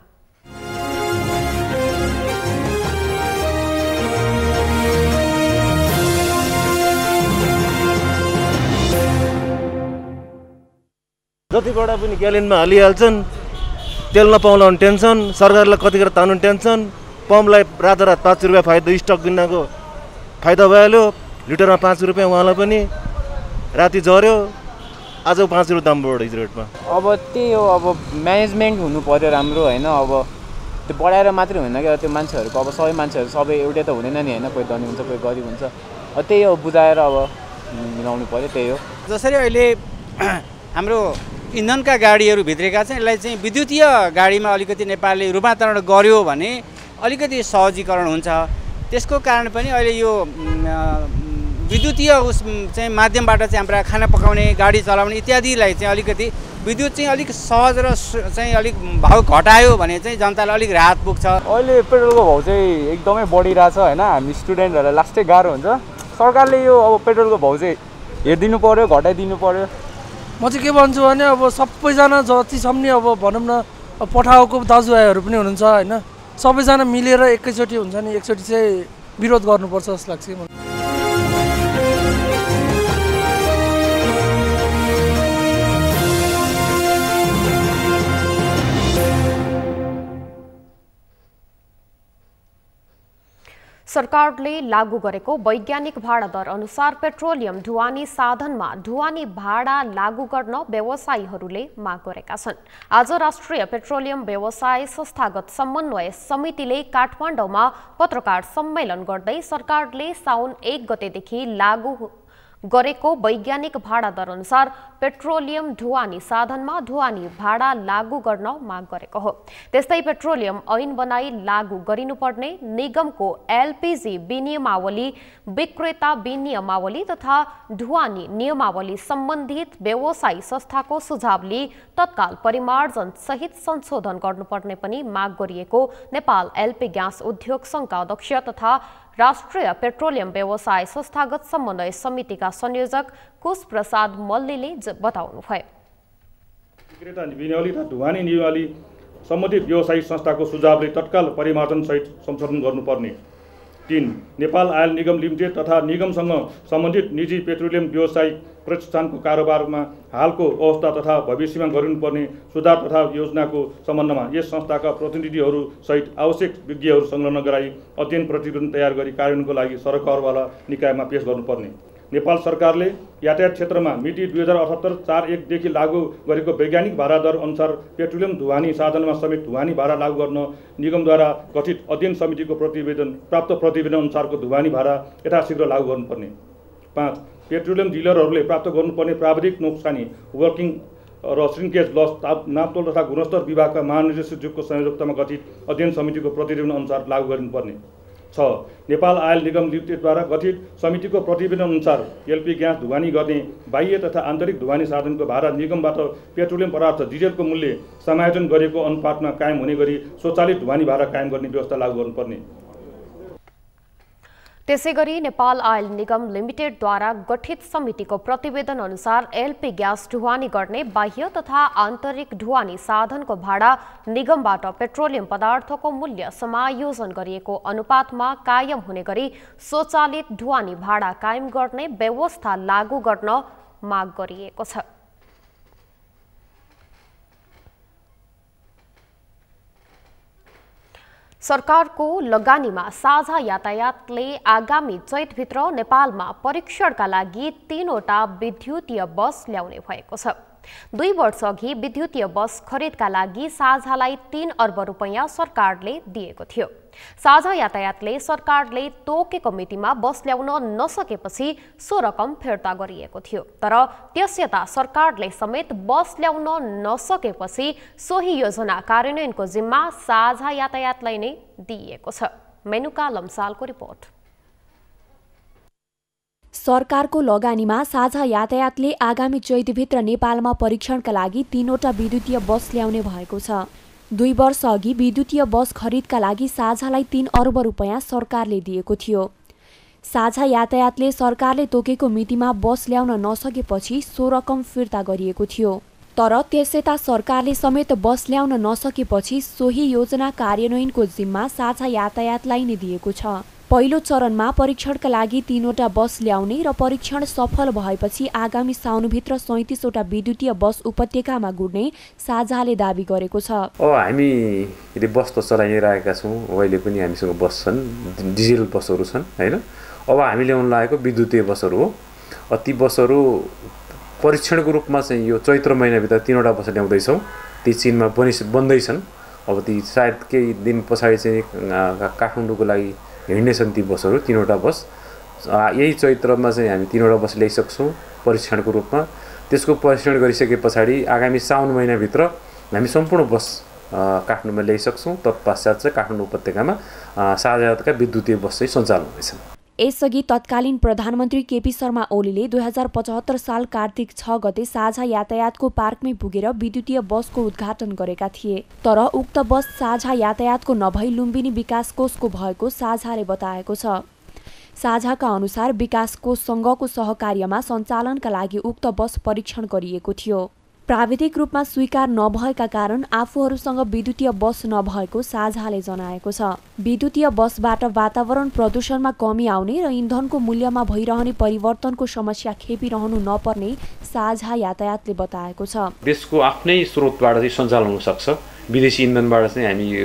जतिबाट पनि ग्यालेनमा हालिहाल्छन्, तेल नपाउला भने टेन्सन, सरकारलाई कतिखेर तान्नु टेन्सन, पम्पलाई रातारात 5 रुपियाँ फाइदा स्टक दिनको फाइदा भइहाल्यो, लिटरमा 5 रुपियाँ उहाँलाई पनि राति झऱ्यो, आज 5 रुपियाँ दाम बढ्यो हिजो रेटमा। अब त्यही हो, अब म्यानेजमेन्ट हुनु पर्यो राम्रो होइन, अब त्यो बढाएर मात्रै हुँदैन क्या, त्यो मान्छेहरूको अब सबै मान्छेहरू सबै एउटै त हुँदैन नि होइन, कोही धनी हुन्छ कोही गरिब हुन्छ, त्यही हो बुझाएर अब मिलाउनु पर्यो, त्यही हो। जसरी अहिले हाम्रो इन्धनका गाडीहरू भित्रेका चाहिँ यसलाई चाहिँ विद्युतीय गाडीमा अलिकति नेपालले रूपान्तरण गर्यो भने अलिकति सहजीकरण हुन्छ। त्यसको कारण पनि अहिले यो विद्युतीय उस चाहिँ माध्यमबाट चाहिँ हाम्रा खाना पकाउने, गाडी चलाउने इत्यादिलाई चाहिँ अलिकति विद्युत चाहिँ अलिक सहज र चाहिँ अलिक भाउ घटायो भने चाहिँ जनतालाई अलिक राहत पुग्छ। अहिले पेट्रोलको भाउ चाहिँ एकदमै बढिरहेछ होइन, हामी स्टुडेन्टहरूलाई लास्टै गाह्रो हुन्छ। सरकारले यो अब पेट्रोलको भाउ चाहिँ हेरिदिनु पर्यो, घटाइदिनु पर्यो। म चाहिँ के भन्छु भने अब सबैजना जति सम्ने अब भनौँ न पठाएको दाजुभाइहरू पनि हुनुहुन्छ होइन, सबैजना मिलेर एकैचोटि हुन्छ नि, एकचोटि चाहिँ विरोध गर्नुपर्छ जस्तो लाग्छ। सरकारले लागू गरेको वैज्ञानिक भाडा दर अनुसार पेट्रोलियम ढुवानी साधनमा ढुवानी भाडा लागू गर्न व्यवसायीहरूले माग गरेका छन्। आज राष्ट्रिय पेट्रोलियम व्यवसाय संस्थागत समन्वय समितिले काठमाडौँमा पत्रकार सम्मेलन गर्दै सरकारले साउन 1 गतेदेखि लागू गरेको वैज्ञानिक भाडा दर अनुसार पेट्रोलियम ढुवानी साधनमा ढुवानी भाडा लागू गर्न माग गरेको हो। त्यस्तै पेट्रोलियम ऐन बनाई लागू गरिनुपर्ने निगमको एलपीजी विनियमावली, विक्रेता विनियमावली तथा ढुवानी नियमावली सम्बन्धित व्यवसायी संस्थाको सुझाव लिई तत्काल परिमार्जन सहित संशोधन गर्नुपर्ने पनि माग गरिएको नेपाल एलपी ग्यास उद्योग संघका अध्यक्ष तथा राष्ट्रिय पेट्रोलियम व्यवसाय संस्थागत समन्वय समितिका संयोजक कुश प्रसाद मल्लीले बताउनुभयो। विक्रेता विनियमावली तथा ढुवानी नियमावली सम्बन्धित व्यवसायिक संस्थाको सुझावले तत्काल परिमार्जन सहित संशोधन गर्नुपर्ने। 3. नेपाल आयल निगम लिमिटेड तथा निगमसँग सम्बन्धित निजी पेट्रोलियम व्यवसायिक प्रतिष्ठानको कारोबारमा हालको अवस्था तथा भविष्यमा गरिनुपर्ने सुधार तथा योजनाको सम्बन्धमा यस संस्थाका प्रतिनिधिहरू सहित आवश्यक विज्ञहरू संलग्न गराई अध्ययन प्रतिवेदन तयार गरी कार्यान्वयनको लागि सरकारवाला निकायमा पेश गर्नुपर्ने। नेपाल सरकारले यातायात क्षेत्रमा मिति 2078-41 देखि लागू गरेको वैज्ञानिक भाडा दर अनुसार पेट्रोलियम ढुवानी साधनमा समेत ढुवानी भाडा लागू गर्न निगमद्वारा गठित अध्ययन समितिको प्राप्त प्रतिवेदन अनुसारको ढुवानी भाडा यथाशीघ्र लागू गर्नुपर्ने। 5. पेट्रोलियम डिलरहरूले प्राप्त गर्नुपर्ने प्राविधिक नोक्सानी, वर्किङ र श्रिङ्केज लस नापतोल तथा गुणस्तर विभागका महानिर्देशकको संयोजकतामा गठित अध्ययन समितिको प्रतिवेदन अनुसार लागू गरिनुपर्ने। 6. नेपाल आयल निगम लिमिटेडद्वारा गठित समितिको प्रतिवेदन अनुसार एलपी ग्यास ढुवानी गर्ने बाह्य तथा आन्तरिक ढुवानी साधनको भाडा निगमबाट पेट्रोलियम पदार्थ डिजेलको मूल्य समायोजन गरेको अनुपातमा कायम हुने गरी स्वचालित ढुवानी भाडा कायम गर्ने व्यवस्था लागू गर्नुपर्ने। त्यसैगरी नेपाल आयल निगम लिमिटेडद्वारा गठित समितिको प्रतिवेदन अनुसार एलपी ग्यास ढुवानी गर्ने बाह्य तथा आन्तरिक ढुवानी साधनको भाडा निगमबाट पेट्रोलियम पदार्थको मूल्य समायोजन गरिएको अनुपातमा कायम हुने गरी स्वचालित ढुवानी भाडा कायम गर्ने व्यवस्था लागू गर्न माग गरिएको छ। सरकारको लगानीमा साझा यातायातले आगामी चैतभित्र नेपालमा परीक्षणका लागि 3वटा विद्युतीय बस ल्याउने भएको छ। 2 वर्ष अघि विद्युतीय बस खरिदका लागि साझालाई 3 अर्ब रुपैयाँ सरकारले दिएको थियो। साझा यातायातले सरकारले तोकेको मितिमा बस ल्याउन नसकेपछि सो रकम फिर्ता गरिएको थियो। तर त्यसयता सरकारले समेत बस ल्याउन नसकेपछि सोही योजना कार्यान्वयनको जिम्मा साझा यातायातलाई नै दिइएको छ। मेनुका लम्सालको रिपोर्ट। सरकारको लगानीमा साझा यातायातले आगामी चैतभित्र नेपालमा परीक्षणका लागि 3वटा विद्युतीय बस ल्याउने भएको छ। 2 वर्ष अघि विद्युतीय बस खरिदका लागि साझालाई 3 अर्ब रुपैयाँ सरकारले दिएको थियो। साझा यातायातले सरकारले तोकेको मितिमा बस ल्याउन नसकेपछि सो रकम फिर्ता गरिएको थियो। तर त्यसयता सरकारले समेत बस ल्याउन नसकेपछि सोही योजना कार्यान्वयनको जिम्मा साझा यातायातलाई नै दिएको छ। पहिलो चरणमा परीक्षणका लागि 3वटा बस ल्याउने र परीक्षण सफल भएपछि आगामी साउनभित्र 37वटा विद्युतीय बस उपत्यकामा गुड्ने साझाले दाबी गरेको छ। हामीले बस त चलाइ नै रहेका छौँ, अहिले पनि हामीसँग बस छन्, डिजेल बसहरू छन् हैन। अब हामी ल्याउन लागेको विद्युतीय बसहरू हो। ती बसहरू परीक्षणको रूपमा चाहिँ यो चैत्र महिनाभित्र 3वटा बस ल्याउँदैछौँ। ती चीनमा बन्दैछन्। अब ती सायद केही दिन पछाडि चाहिँ काठमाडौँको लागि हिँड्नेछन् ती बसहरू, 3वटा बस। यही चैत्रमा चाहिँ हामी 3वटा बस ल्याइसक्छौँ परीक्षणको रूपमा। त्यसको परीक्षण गरिसके पछाडि आगामी साउन महिनाभित्र हामी सम्पूर्ण बस काठमाडौँमा ल्याइसक्छौँ। तत्पश्चात चाहिँ काठमाडौँ उपत्यकामा साझा यातायातका विद्युतीय बस चाहिँ सञ्चालन हुनेछन्। यसअघि तत्कालीन प्रधानमन्त्री केपी शर्मा ओलीले 2075 साल कार्तिक 6 गते साझा यातायातको पार्कमै पुगेर विद्युतीय बसको उद्घाटन गरेका थिए। तर उक्त बस साझा यातायातको नभई लुम्बिनी विकास कोषको भएको साझाले बताएको छ। साझाका अनुसार विकास कोषसँगको सहकार्यमा सञ्चालनका लागि उक्त बस परीक्षण गरिएको थियो। प्राविधिक रूपमा स्वीकार नभएका कारण आफूहरूसँग विद्युतीय बस नभएको साझाले जनाएको छ। विद्युतीय बसबाट वातावरण प्रदूषणमा कमी आउने र इन्धनको मूल्यमा भइरहने परिवर्तनको समस्या खेपिरहनु नपर्ने साझा यातायातले बताएको छ। देशको आफ्नै स्रोतबाट चाहिँ सञ्चालन हुन सक्छ। विदेशी इन्धनबाट चाहिँ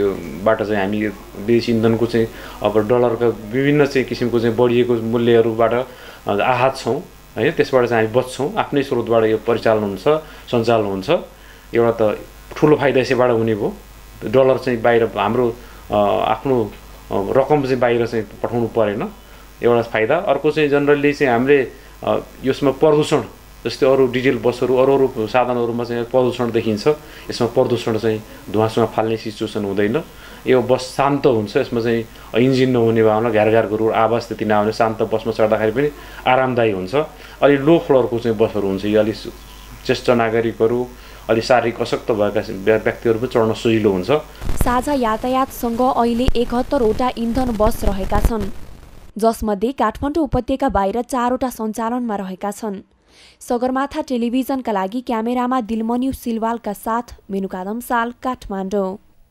हामी विदेशी इन्धनको चाहिँ अब डलरका विभिन्न चाहिँ किसिमको चाहिँ बढिएको मूल्यहरूबाट आहत छौँ है। त्यसबाट चाहिँ हामी बच्छौँ। आफ्नै स्रोतबाट यो परिचालन हुन्छ, सञ्चालन हुन्छ। एउटा त ठुलो फाइदा यसैबाट हुने भयो। डलर चाहिँ बाहिर हाम्रो आफ्नो रकम चाहिँ बाहिर चाहिँ पठाउनु परेन, एउटा फाइदा। अर्को चाहिँ जनरली चाहिँ हामीले यसमा प्रदूषण, जस्तै अरू डिजेल बसहरू अरू साधनहरूमा चाहिँ प्रदूषण देखिन्छ। यसमा प्रदूषण चाहिँ धुवाँसुवा फाल्ने सिचुएसन हुँदैन। यो बस शान्त हुन्छ। यसमा चाहिँ इन्जिन नहुने भावना, घ्यारघ्यारको आवाज त्यति नआउने शान्त बसमा चढ्दाखेरि पनि आरामदायी हुन्छ। अलि लो फ्लोरको चाहिँ बसहरू हुन्छ। यो अलिक ज्येष्ठ नागरिकहरू, अलि शारीरिक अशक्त भएका व्यक्तिहरू पनि चढ्न सजिलो हुन्छ। साझा यातायातसँग अहिले 71वटा इन्धन बस रहेका छन्, जसमध्ये काठमाडौँ उपत्यका बाहिर 4वटा सञ्चालनमा रहेका छन्। सगरमाथा टेलिभिजनका लागि क्यामेरामा दिलमन्यु सिलवालका साथ मेनुका लम्साल, काठमाडौँ।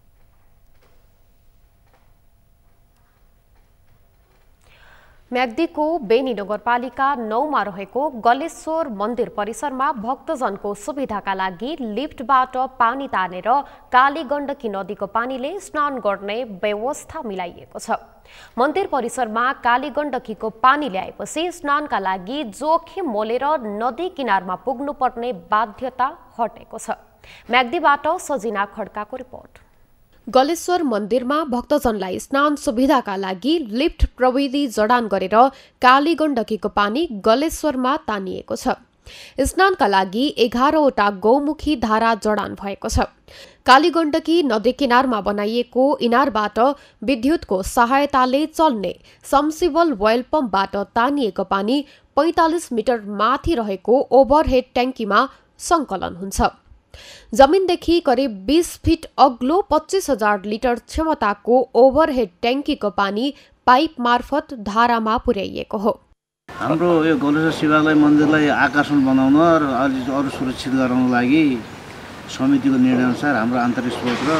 म्याग्दीको बेनी नगरपालिका 9मा रहेको गलेश्वर मन्दिर परिसरमा भक्तजनको सुविधाका लागि लिफ्टबाट पानी तानेर कालीगण्डकी नदीको पानीले स्नान गर्ने व्यवस्था मिलाइएको छ। मन्दिर परिसरमा कालीगण्डकीको पानी ल्याएपछि स्नानका लागि जोखिम मोलेर नदी किनारमा पुग्नुपर्ने बाध्यता हटेको छ। म्याग्दीबाट सजिना खड्काको रिपोर्ट। गलेश्वर मन्दिरमा भक्तजनलाई स्नान सुविधाका लागि लिफ्ट प्रविधि जडान गरेर कालीगण्डकीको पानी गलेश्वरमा तानिएको छ। स्नानका लागि 11वटा गौमुखी धारा जडान भएको छ। कालीगण्डकी नदी किनारमा बनाइएको इनारबाट विद्युतको सहायताले चल्ने समसिबल वेल पम्पबाट तानिएको पानी 45 मिटर माथि रहेको ओभरहेड ट्याङ्कीमा सङ्कलन हुन्छ। जमिनदेखि करिब 20 फिट अग्लो 25,000 लिटर क्षमताको ओभरहेड ट्याङ्कीको पानी पाइप मार्फत धारामा पुर्याइएको हो। हाम्रो यो गलेश्वर शिवालय मन्दिरलाई आकर्षण बनाउन र अरू सुरक्षित गराउनको लागि समितिको निर्णयअनुसार हाम्रो आन्तरिक स्रोत र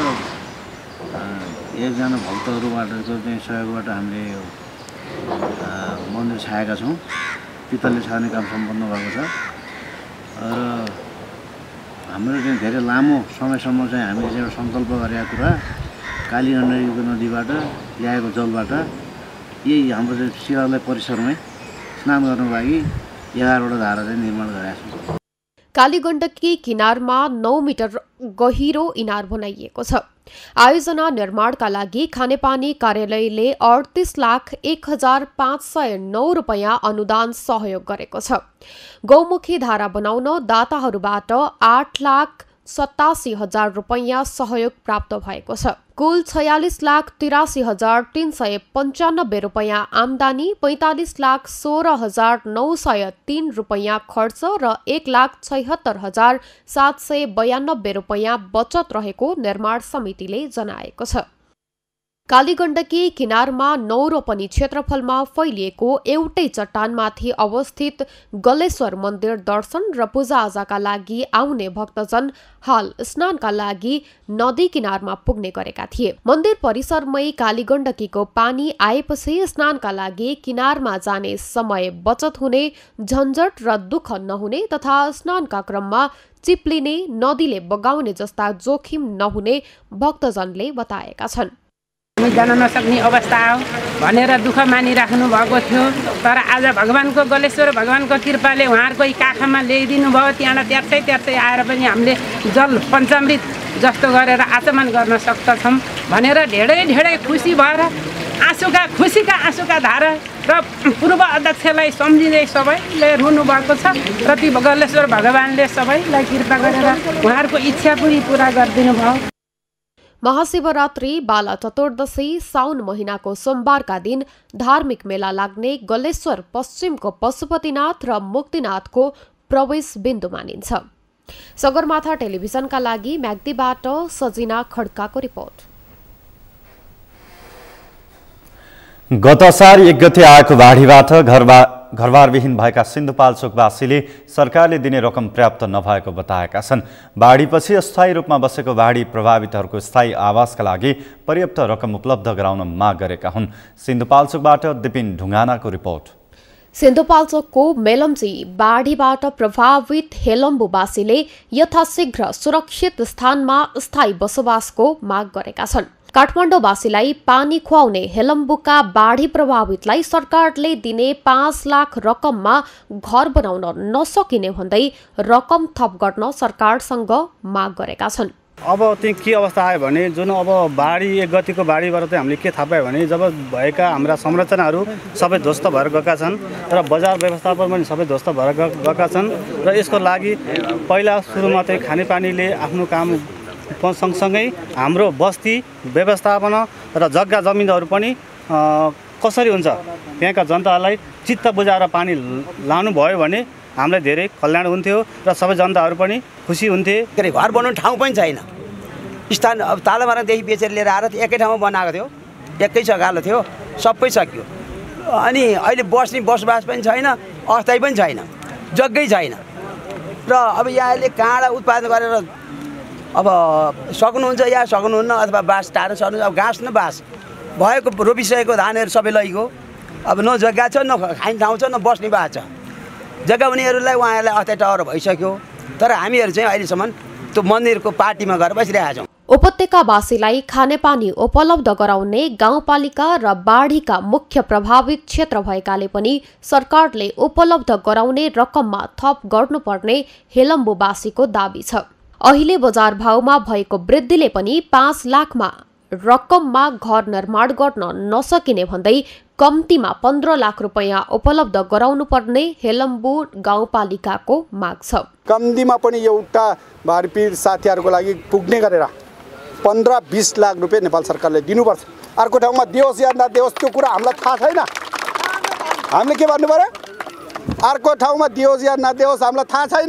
एकजना भक्तहरूबाट चाहिँ सहयोगबाट हामीले मन्दिर छाएका छौँ। पित्तलले छाउने काम सम्पन्न भएको छ र हाम्रो चाहिँ धेरै लामो समयसम्म चाहिँ हामीले चाहिँ एउटा सङ्कल्प गरेका कुरा कालीगण्डकी नदीबाट ल्याएको जलबाट यही हाम्रो चाहिँ शिवालय परिसरमै स्नान गर्नको लागि 11वटा धारा चाहिँ निर्माण गरेका छौँ। कालीगण्डकी किनारमा 9 मिटर गहिरो इनार बनाइएको छ। आयोजना निर्माणका लागि खानेपानी कार्यालयले 38,01,509 रुपैयाँ अनुदान सहयोग गरेको छ। गौमुखी धारा बनाउन दाताहरूबाट 8,87,000 रुपैयाँ सहयोग प्राप्त भएको छ। कुल 46,83,395 रुपैयाँ आमदानी, 45,16,903 रुपैयाँ खर्च र 1,76,792 रुपैयाँ बचत रहेको निर्माण समितिले जनाएको छ। कालीगण्डकी किनारमा 9 रोपनी क्षेत्रफलमा फैलिएको एउटै चट्टानमाथि अवस्थित गलेश्वर मन्दिर दर्शन र पूजाआजाका लागि आउने भक्तजन हाल स्नानका लागि नदी किनारमा पुग्ने गरेका थिए। मन्दिर परिसरमै कालीगण्डकीको पानी आएपछि स्नानका लागि किनारमा जाने समय बचत हुने, झन्झट र दुःख नहुने तथा स्नानका क्रममा चिप्लिने, नदीले बगाउने जस्ता जोखिम नहुने भक्तजनले बताएका छन्। जान नसक्ने अवस्था हो भनेर दुःख मानिराख्नु भएको थियो, तर आज भगवानको गलेश्वर भगवानको कृपाले उहाँहरूको काखमा ल्याइदिनु भयो। त्यहाँबाट त्यार्दै आएर पनि हामीले जल पञ्चामृत जस्तो गरेर आचमन गर्न सक्दछौँ भनेर ढेडै खुसी भएर खुसीका आँसुका धारा र पूर्व अध्यक्षलाई सम्झिँदै सबैले रुनु भएको छ र ती गलेश्वर भगवानले सबैलाई कृपा गरेर उहाँहरूको इच्छा पुरा गरिदिनु भयो। महाशिवरात्रि, बाला चतुर्दशी, साउन महिनाको सोमबारका दिन धार्मिक मेला लाग्ने गलेश्वर पश्चिमको पशुपतिनाथ र मुक्तिनाथको प्रवेश बिन्दु मानिन्छ। सगरमाथा टेलिभिजनका लागि म्याग्दीबाट सजिना खड्काको रिपोर्ट। गत असार 1 गते आएको बाढीबाट घरबारविहीन भएका सिन्धुपाल्चोकवासीले सरकारले दिने रकम पर्याप्त नभएको बताएका छन्। बाढीपछि अस्थायी रूपमा बसेको बाढी प्रभावितहरूको स्थायी आवासका लागि पर्याप्त रकम उपलब्ध गराउन माग गरेका हुन्। सिन्धुपाल्चोकबाट दिपिन ढुङ्गानाको रिपोर्ट। सिन्धुपाल्चोकको मेलम्ची बाढीबाट प्रभावित हेलम्बुवासीले यथाशीघ्र सुरक्षित स्थानमा स्थायी बसोबासको माग गरेका छन्। काठमाडौँवासीलाई पानी खुवाउने हेलम्बुका बाढी प्रभावितलाई सरकारले दिने 5 लाख रकममा घर बनाउन नसकिने भन्दै रकम थप गर्न सरकारसँग माग गरेका छन्। अब चाहिँ के अवस्था आयो भने जुन अब बाढी 1 गतिको बाढीबाट चाहिँ हामीले के थाहा पायो भने जब भएका हाम्रा संरचनाहरू सबै ध्वस्त भएर गएका छन् र बजार व्यवस्थापन पनि सबै ध्वस्त भएर गएका छन् र यसको लागि पहिला सुरुमा चाहिँ खानेपानीले आफ्नो काम सँगसँगै हाम्रो बस्ती व्यवस्थापन र जग्गा जमिनहरू पनि कसरी हुन्छ त्यहाँका जनतालाई चित्त बुझाएर पानी लानु भयो भने हामीलाई धेरै कल्याण हुन्थ्यो र सबै जनताहरू पनि खुसी हुन्थे। घर बनाउने ठाउँ पनि छैन। स्थान अब तालमारादेखि बेचेर लिएर आएर एकै ठाउँमा बनाएको थियो, एकै जग्गालो थियो, सबै सक्यो। अनि अहिले बस्ने बसोबास पनि छैन, अस्थायी पनि छैन, जग्गै छैन र अब यहाँले काँडा उत्पादन गरेर अब सक्नुहुन्छ या सक्नुहुन्न अथवा बाँस टार्न सक्नु। अब घाँस न बाँस भएको रोपिसकेको धानहरू सबै लैगयो। अब न जग्गा छ, न खाने ठाउँ छ, न बस्ने बास छ। जग्गा हुनेहरूलाई उहाँहरूलाई अस्थायी टावर भइसक्यो, तर हामीहरू चाहिँ अहिलेसम्म त्यो मन्दिरको पार्टीमा गएर बसिरहेका छौँ। उपत्यकावासीलाई खानेपानी उपलब्ध गराउने गाउँपालिका र बाढीका मुख्य प्रभावित क्षेत्र भएकाले पनि सरकारले उपलब्ध गराउने रकममा थप गर्नुपर्ने हेलम्बुवासीको दाबी छ। अहिले बजार भावमा भएको वृद्धिले पनि 5 लाखमा रकममा घर निर्माण गर्न नसकिने भन्दै कम्तीमा 15 लाख रुपैयाँ उपलब्ध गराउनु पर्ने हेलम्बु गाउँपालिकाको माग छ। कम्तीमा पनि एउटा बाढीपीडित साथीहरूको लागि पुग्ने गरेर 15-20 लाख रुपियाँ नेपाल सरकारले दिनुपर्छ। अर्को ठाउँमा दियोस् या नदियोस् त्यो कुरा हामीलाई थाहा छैन। हामीले के भन्नु पर्यो? अर्को ठाउँमा दियोस् या नदियोस् हामीलाई थाहा छैन।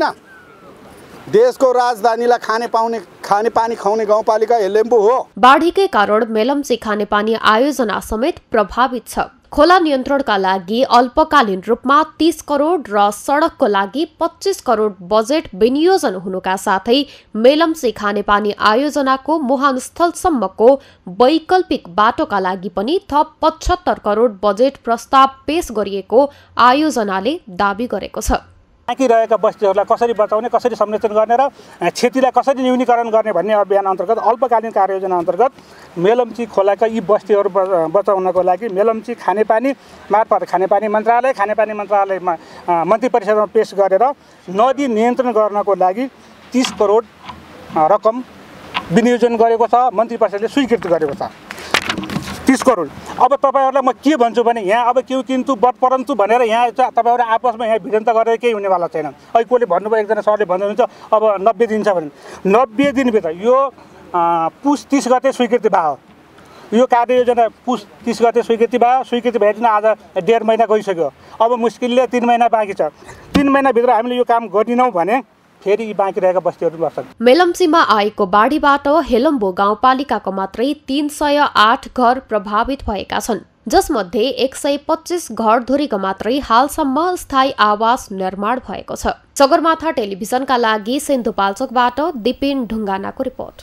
देशको राजधानीलाई खानेपानी खुवाउने गाउँपालिका हेलम्बु हो। बाढीकै कारण मेलम्ची खानेपानी आयोजना समेत प्रभावित छ। खोला नियन्त्रणका लागि अल्पकालीन रूपमा 30 करोड र सडकको लागि 25 करोड बजेट विनियोजन हुनुका साथै मेलम्ची खानेपानी आयोजनाको मुहानस्थलसम्मको वैकल्पिक बाटोका लागि पनि थप 75 करोड बजेट प्रस्ताव पेश गरिएको आयोजनाले दाबी गरेको छ। बाँकी रहेका बस्तीहरूलाई कसरी बचाउने, कसरी संरक्षण गर्ने र क्षतिलाई कसरी न्यूनीकरण गर्ने भन्ने अभियान अन्तर्गत अल्पकालीन कार्ययोजना अन्तर्गत मेलम्ची खोलाका यी बस्तीहरू बचाउनको लागि मेलम्ची खानेपानी मार्फत खानेपानी मन्त्रालयमा मन्त्री परिषदमा पेश गरेर नदी नियन्त्रण गर्नको लागि 30 करोड रकम विनियोजन गरेको छ। मन्त्री परिषदले स्वीकृति गरेको छ 30 करोड। अब तपाईँहरूलाई म के भन्छु भने यहाँ अब क्यु किन्तु बट परन्तु भनेर यहाँ तपाईँहरू आपसमा यहाँ भिडन्त गरेर केही हुनेवाला छैन। अहिले कसले भन्नुभयो, एकजना सरले भन्नुहुन्छ अब 90 दिन छ भने 90 दिनभित्र यो पुस 30 गते स्वीकृति भयो। यो कार्ययोजना पुस 30 गते स्वीकृति भयो। स्वीकृति भएदेखि आज 1.5 महिना गइसक्यो। अब मुस्किलले 3 महिना बाँकी छ। 3 महिनाभित्र हामीले यो काम गरिनौँ भने फेरि यी बाँकी रहेका बस्तीहरू बस्छन्। मेलम्चीमा आएको बाढीबाट हेलम्बो गाउँपालिकाको मात्रै 308 घर प्रभावित भएका छन्, जसमध्ये 125 घरधुरीको मात्रै हालसम्म स्थायी आवास निर्माण भएको छ। सगरमाथा टेलिभिजनका लागि सिन्धुपाल्चोकबाट दिपिन ढुङ्गानाको रिपोर्ट।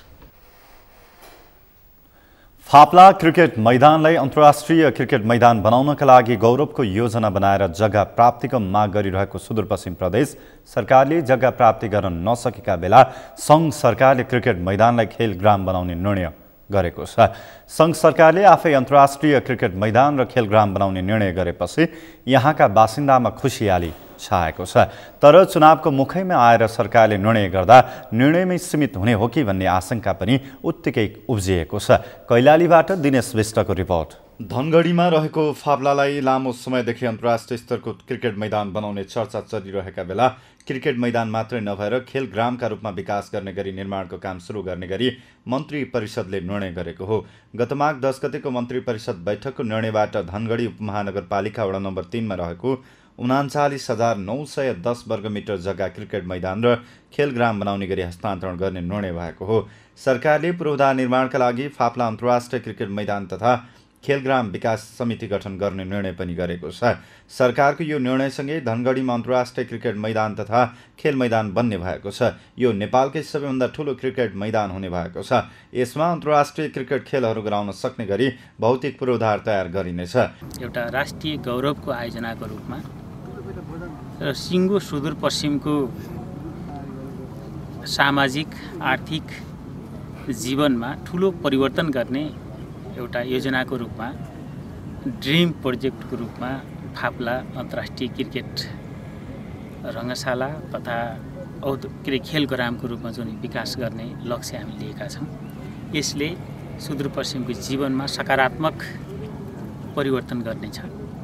फाप्ला क्रिकेट मैदानलाई अन्तर्राष्ट्रिय क्रिकेट मैदान बनाउनका लागि गौरवको योजना बनाएर जग्गा प्राप्तिको माग गरिरहेको सुदूरपश्चिम प्रदेश सरकारले जग्गा प्राप्ति गर्न नसकेका बेला सङ्घ सरकारले क्रिकेट मैदानलाई खेलग्राम बनाउने निर्णय गरेको छ। सङ्घ सरकारले आफै अन्तर्राष्ट्रिय क्रिकेट मैदान र खेलग्राम बनाउने निर्णय गरेपछि यहाँका बासिन्दामा खुसियाली छाएको छ। तर चुनावको मुखैमा आएर सरकारले निर्णय गर्दा निर्णयमै सीमित हुने हो कि भन्ने आशंका पनि उत्तिकै उब्जिएको छ। कैलालीबाट दिनेश विष्टको रिपोर्ट। धनगढीमा रहेको फाप्लालाई लामो समयदेखि अन्तर्राष्ट्रिय स्तरको क्रिकेट मैदान बनाउने चर्चा चलिरहेका बेला क्रिकेट मैदान मात्रै नभएर खेलग्रामका रूपमा विकास गर्ने गरी निर्माणको काम सुरु गर्ने गरी मन्त्री परिषदले निर्णय गरेको हो। गत माघ 10 गतेको मन्त्री परिषद बैठकको निर्णयबाट धनगढी उपमहानगरपालिका वडा नम्बर 3 मा रहेको 39,910 वर्गमिटर जग्गा क्रिकेट मैदान र खेलग्राम बनाउने गरी हस्तान्तरण गर्ने निर्णय भएको हो। सरकारले पूर्वाधार निर्माणका लागि फाप्ला अन्तर्राष्ट्रिय क्रिकेट मैदान तथा खेलग्राम विकास समिति गठन गर्ने निर्णय पनि गरेको छ। सरकारको यो निर्णयसँगै धनगढीमा अन्तर्राष्ट्रिय क्रिकेट मैदान तथा खेल मैदान बन्ने भएको छ। यो नेपालकै सबैभन्दा ठुलो क्रिकेट मैदान हुने भएको छ। यसमा अन्तर्राष्ट्रिय क्रिकेट खेलहरू गराउन सक्ने गरी भौतिक पूर्वाधार तयार गरिनेछ। एउटा राष्ट्रिय गौरवको आयोजनाको रूपमा र सिङ्गो सुदूरपश्चिमको सामाजिक आर्थिक जीवनमा ठुलो परिवर्तन गर्ने एउटा योजनाको रूपमा ड्रिम प्रोजेक्टको रूपमा फाप्ला अन्तर्राष्ट्रिय क्रिकेट रङ्गशाला तथा खेलग्रामको रूपमा जुन विकास गर्ने लक्ष्य हामी लिएका छौँ, यसले सुदूरपश्चिमको जीवनमा सकारात्मक परिवर्तन गर्नेछ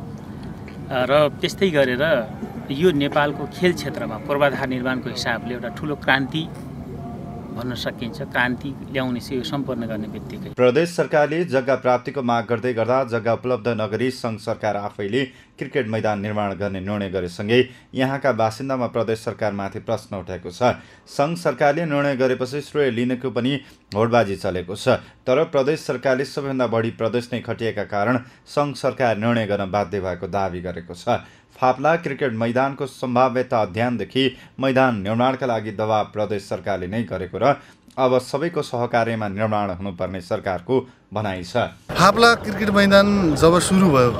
र त्यस्तै गरेर यो नेपालको खेल क्षेत्रमा पूर्वाधार निर्माणको हिसाबले एउटा ठुलो क्रान्ति भन्न सकिन्छ। क्रान्ति ल्याउने यो सम्पन्न गर्ने बित्तिकै प्रदेश सरकारले जग्गा प्राप्तिको माग गर्दै गर्दा जग्गा उपलब्ध नगरी सङ्घ सरकार आफैले क्रिकेट मैदान निर्माण गर्ने निर्णय गरेसँगै यहाँका बासिन्दामा प्रदेश सरकारमाथि प्रश्न उठेको छ। सङ्घ सरकारले निर्णय गरेपछि श्रेय लिनको पनि होडबाजी चलेको छ। तर प्रदेश सरकारले सबैभन्दा बढी प्रदेश नै खटिएका कारण सङ्घ सरकार निर्णय गर्न बाध्य भएको दावी गरेको छ। फाप्ला क्रिकेट मैदानको सम्भाव्यता अध्ययनदेखि मैदान निर्माणका लागि दबाव प्रदेश सरकारले नै गरेको र अब सबैको सहकार्यमा निर्माण हुनुपर्ने सरकारको भनाइ छ। फाप्ला क्रिकेट मैदान जब सुरु भयो,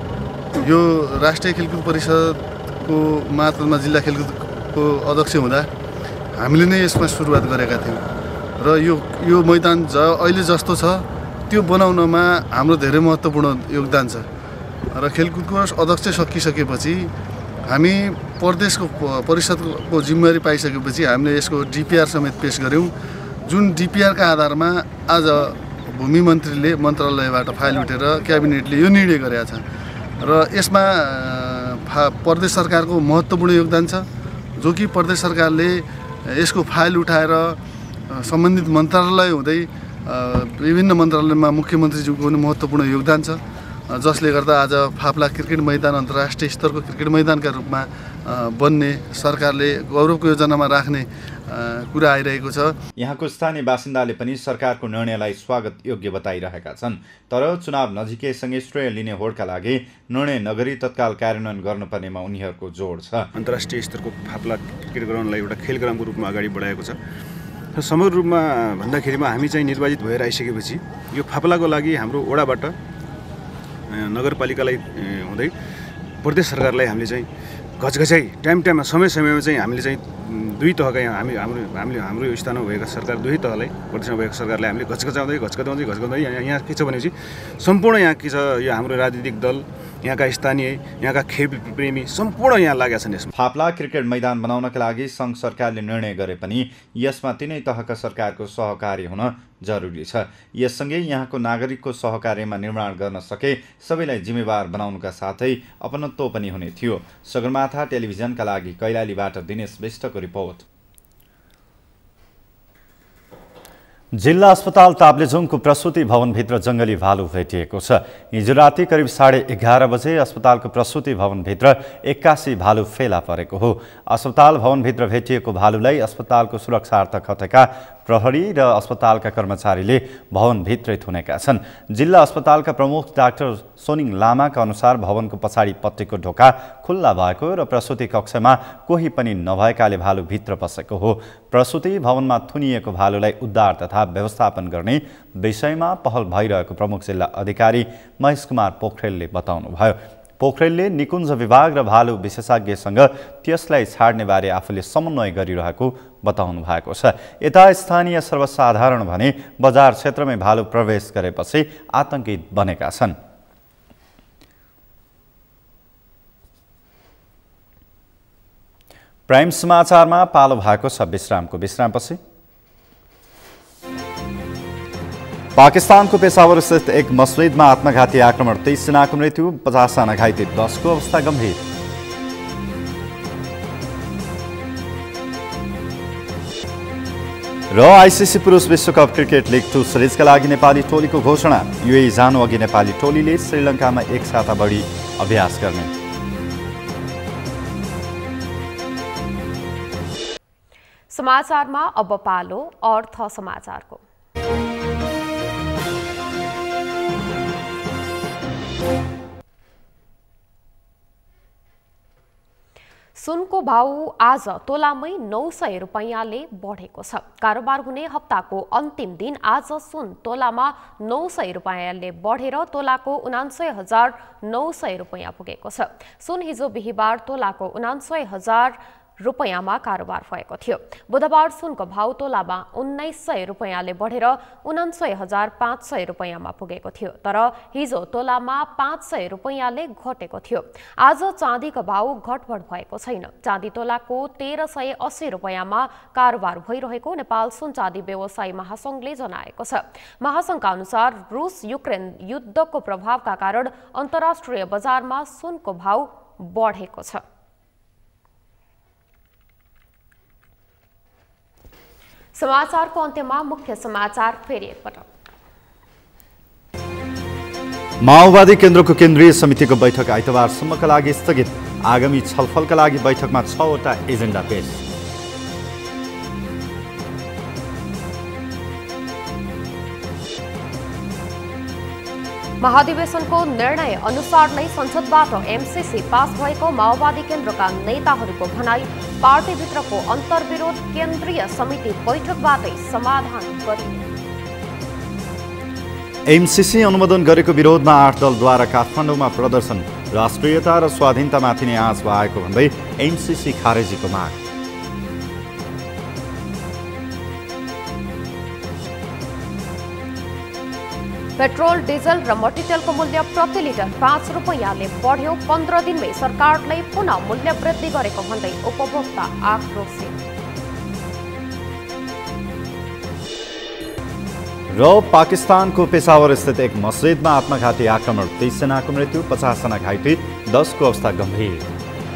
यो राष्ट्रिय खेलकुद परिषदको मातहतमा जिल्ला खेलकुदको अध्यक्ष हुँदा हामीले नै यसमा सुरुवात गरेका थियौँ र यो मैदान अहिले जस्तो छ त्यो बनाउनमा हाम्रो धेरै महत्त्वपूर्ण योगदान छ र खेलकुदको अध्यक्ष सकिसकेपछि हामी प्रदेशको परिषदको जिम्मेवारी पाइसकेपछि हामीले यसको डिपिआर समेत पेश गऱ्यौँ, जुन डिपिआरका आधारमा आज भूमि मन्त्रीले मन्त्रालयबाट फाइल उठेर क्याबिनेटले यो निर्णय गरेका छ र यसमा प्रदेश सरकारको महत्त्वपूर्ण योगदान छ, जो कि प्रदेश सरकारले यसको फाइल उठाएर सम्बन्धित मन्त्रालय हुँदै विभिन्न मन्त्रालयमा मुख्यमन्त्रीज्यूको पनि महत्त्वपूर्ण योगदान छ, जसले गर्दा आज फाप्ला क्रिकेट मैदान अन्तर्राष्ट्रिय स्तरको क्रिकेट मैदानका रूपमा बन्ने सरकारले गौरवको योजनामा राख्ने कुरा आइरहेको छ। यहाँको स्थानीय बासिन्दाले पनि सरकारको निर्णयलाई स्वागत योग्य बताइरहेका छन्। तर चुनाव नजिकैसँगै श्रेय लिने होडका लागि निर्णय नगरी तत्काल कार्यान्वयन गर्नुपर्नेमा उनीहरूको जोड छ। अन्तर्राष्ट्रिय स्तरको फाप्ला क्रिकेट ग्राउन्डलाई एउटा खेलग्रामको रूपमा अगाडि बढाएको छ। समग्र रूपमा भन्दाखेरिमा हामी चाहिँ निर्वाचित भएर आइसकेपछि यो फाप्लाको लागि हाम्रो वडाबाट नगरपालिकालाई हुँदै प्रदेश सरकारलाई हामीले चाहिँ घचघचाइ टाइममा समयमा चाहिँ हामीले चाहिँ दुई तहका हाम्रो यो स्थानमा भएका सरकार दुई तहलाई प्रदेशमा भएका सरकारलाई हामीले घचघचाउँदै यहाँ के छ भनेपछि सम्पूर्ण यहाँ के छ यो हाम्रो राजनीतिक दल यहाँका स्थानीय यहाँका खेल प्रेमी सम्पूर्ण यहाँ लागेका छन् यसमा। फाप्ला क्रिकेट मैदान बनाउनका लागि सङ्घ सरकारले निर्णय गरे पनि यसमा तिनै तहका सरकारको सहकार्य हुन जरुरी छ। यससँगै यहाँको नागरिकको सहकार्यमा निर्माण गर्न सके सबैलाई जिम्मेवार बनाउनुका साथै अपनत्व पनि हुने थियो। सगरमाथा टेलिभिजनका लागि कैलालीबाट दिनेश विष्टको रिपोर्ट। जिल्ला अस्पताल ताप्लेजुङको प्रसुति भवनभित्र जङ्गली भालु भेटिएको छ। हिजो राति करिब 11:30 बजे अस्पतालको प्रसुति भवनभित्र 81 भालु फेला परेको हो। अस्पताल भवनभित्र भेटिएको भालुलाई अस्पतालको सुरक्षार्थ खटेका प्रहरी र अस्पतालका कर्मचारीले भवनभित्रै थुनेका छन्। जिल्ला अस्पतालका प्रमुख डाक्टर सोनिङ लामाका अनुसार भवनको पछाडिपट्टिको ढोका खुल्ला भएको र प्रसुति कक्षमा कोही पनि नभएकाले भालु भित्र पसेको हो। प्रसुति भवनमा थुनिएको भालुलाई उद्धार तथा व्यवस्थापन गर्ने विषयमा पहल भइरहेको प्रमुख जिल्ला अधिकारी महेश कुमार पोखरेलले बताउनुभयो। पोखरेलले निकुञ्ज विभाग र भालु विशेषज्ञसँग त्यसलाई छाड्ने बारे आफूले समन्वय गरिरहेको बताउनु भएको छ। यता स्थानीय सर्वसाधारण भने बजार क्षेत्रमै भालु प्रवेश गरेपछि आतंकित बनेका छन्। प्राइम समाचारमा पालो भएको छ विश्रामपछि पाकिस्तानको पेशावर स्थित एक मस्जिदमा आत्मघाती आक्रमण 23 जनाको मृत्यु 50 जना घाइते 10 को अवस्था गम्भीर। र आईसीसी पुरुष विश्वकप क्रिकेट लिग 2 सिरिजका लागि नेपाली टोलीको घोषणा। यूएई जानु अघि नेपाली टोलीले श्रीलङ्कामा एक साता बढी अभ्यास गर्ने। समाचारमा अब पालो अर्थ समाचारको। सुनको भाउ आज तोलामै 900 रुपैयाँले बढेको छ। कारोबार हुने हप्ताको अन्तिम दिन आज सुन तोलामा 900 रुपैयाँले बढेर तोलाको 79,900 रुपैयाँ पुगेको छ। सुन हिजो बिहिबार तोलाको 79,000 रुपैयाँमा कारोबार भएको थियो। बुधबार सुनको भाउ तोलामा 1900 रुपैयाँले बढेर 79,500 रुपैयाँमा पुगेको थियो, तर हिजो तोलामा 500 रुपैयाँले घटेको थियो। आज चाँदीको भाउ घटबढ भएको छैन। चाँदी तोलाको 1380 रुपैयाँमा कारोबार भइरहेको नेपाल सुन चाँदी व्यवसायी महासंघले जनाएको छ। महासंघका अनुसार रुस युक्रेन युद्धको प्रभावका कारण अन्तर्राष्ट्रिय बजारमा सुनको भाउ बढेको छ। समाचारको अन्त्यमा मुख्य समाचार फेरि एकपटक। माओवादी केन्द्रको केन्द्रीय समितिको बैठक आइतबारसम्मका लागि स्थगित। आगामी छलफलका लागि बैठकमा 6 वटा एजेन्डा पेश। महाधिवेशनको निर्णय अनुसार नै संसदबाट एमसीसी पास भएको माओवादी केन्द्रका नेताहरूको भनाई। पार्टीभित्रको अन्तर्विरोध केन्द्रीय समिति बैठकबाटै समाधान गरिने। एमसीसी अनुमोदन गरेको विरोधमा 8 दलद्वारा काठमाडौँमा प्रदर्शन। राष्ट्रियता र स्वाधीनतामाथि नै आँच भएको भन्दै एमसीसी खारेजीको माग। पेट्रोल डिजल र मट्टितेलको मूल्य प्रति लिटर 5 रुपैयाँले बढ्यो। 15 दिनमै सरकारले पुनः मूल्य वृद्धि गरेको भन्दै उपभोक्ता आक्रोशित। र पाकिस्तानको पेशावर स्थित एक मस्जिदमा आत्मघाती आक्रमण 23 जनाको मृत्यु 50 जना घाइते 10 को अवस्था गम्भीर।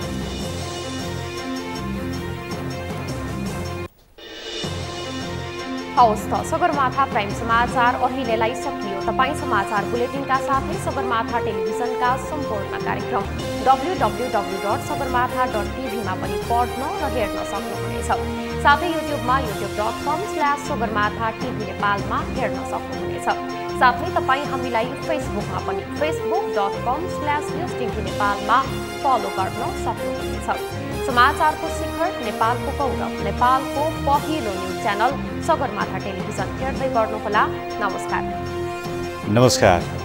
हवस् त सगरमाथा प्राइम समाचार अहिलेलाई सकियो। तपाईँ समाचार बुलेटिनका साथै सगरमाथा टेलिभिजनका सम्पूर्ण कार्यक्रम www.sagarmatha.tv मा पनि पढ्न र हेर्न सक्नुहुनेछ। साथै युट्युबमा youtube.com/sagarmatha TV नेपालमा हेर्न सक्नुहुनेछ। साथै तपाईँ हामीलाई फेसबुकमा पनि facebook.com/newstv नेपालमा फलो गर्न सक्नुहुनेछ। समाचारको शिखर नेपालको गौरव नेपालको पहिलो न्युज च्यानल सगरमाथा टेलिभिजन हेर्दै गर्नुहोला। नमस्कार।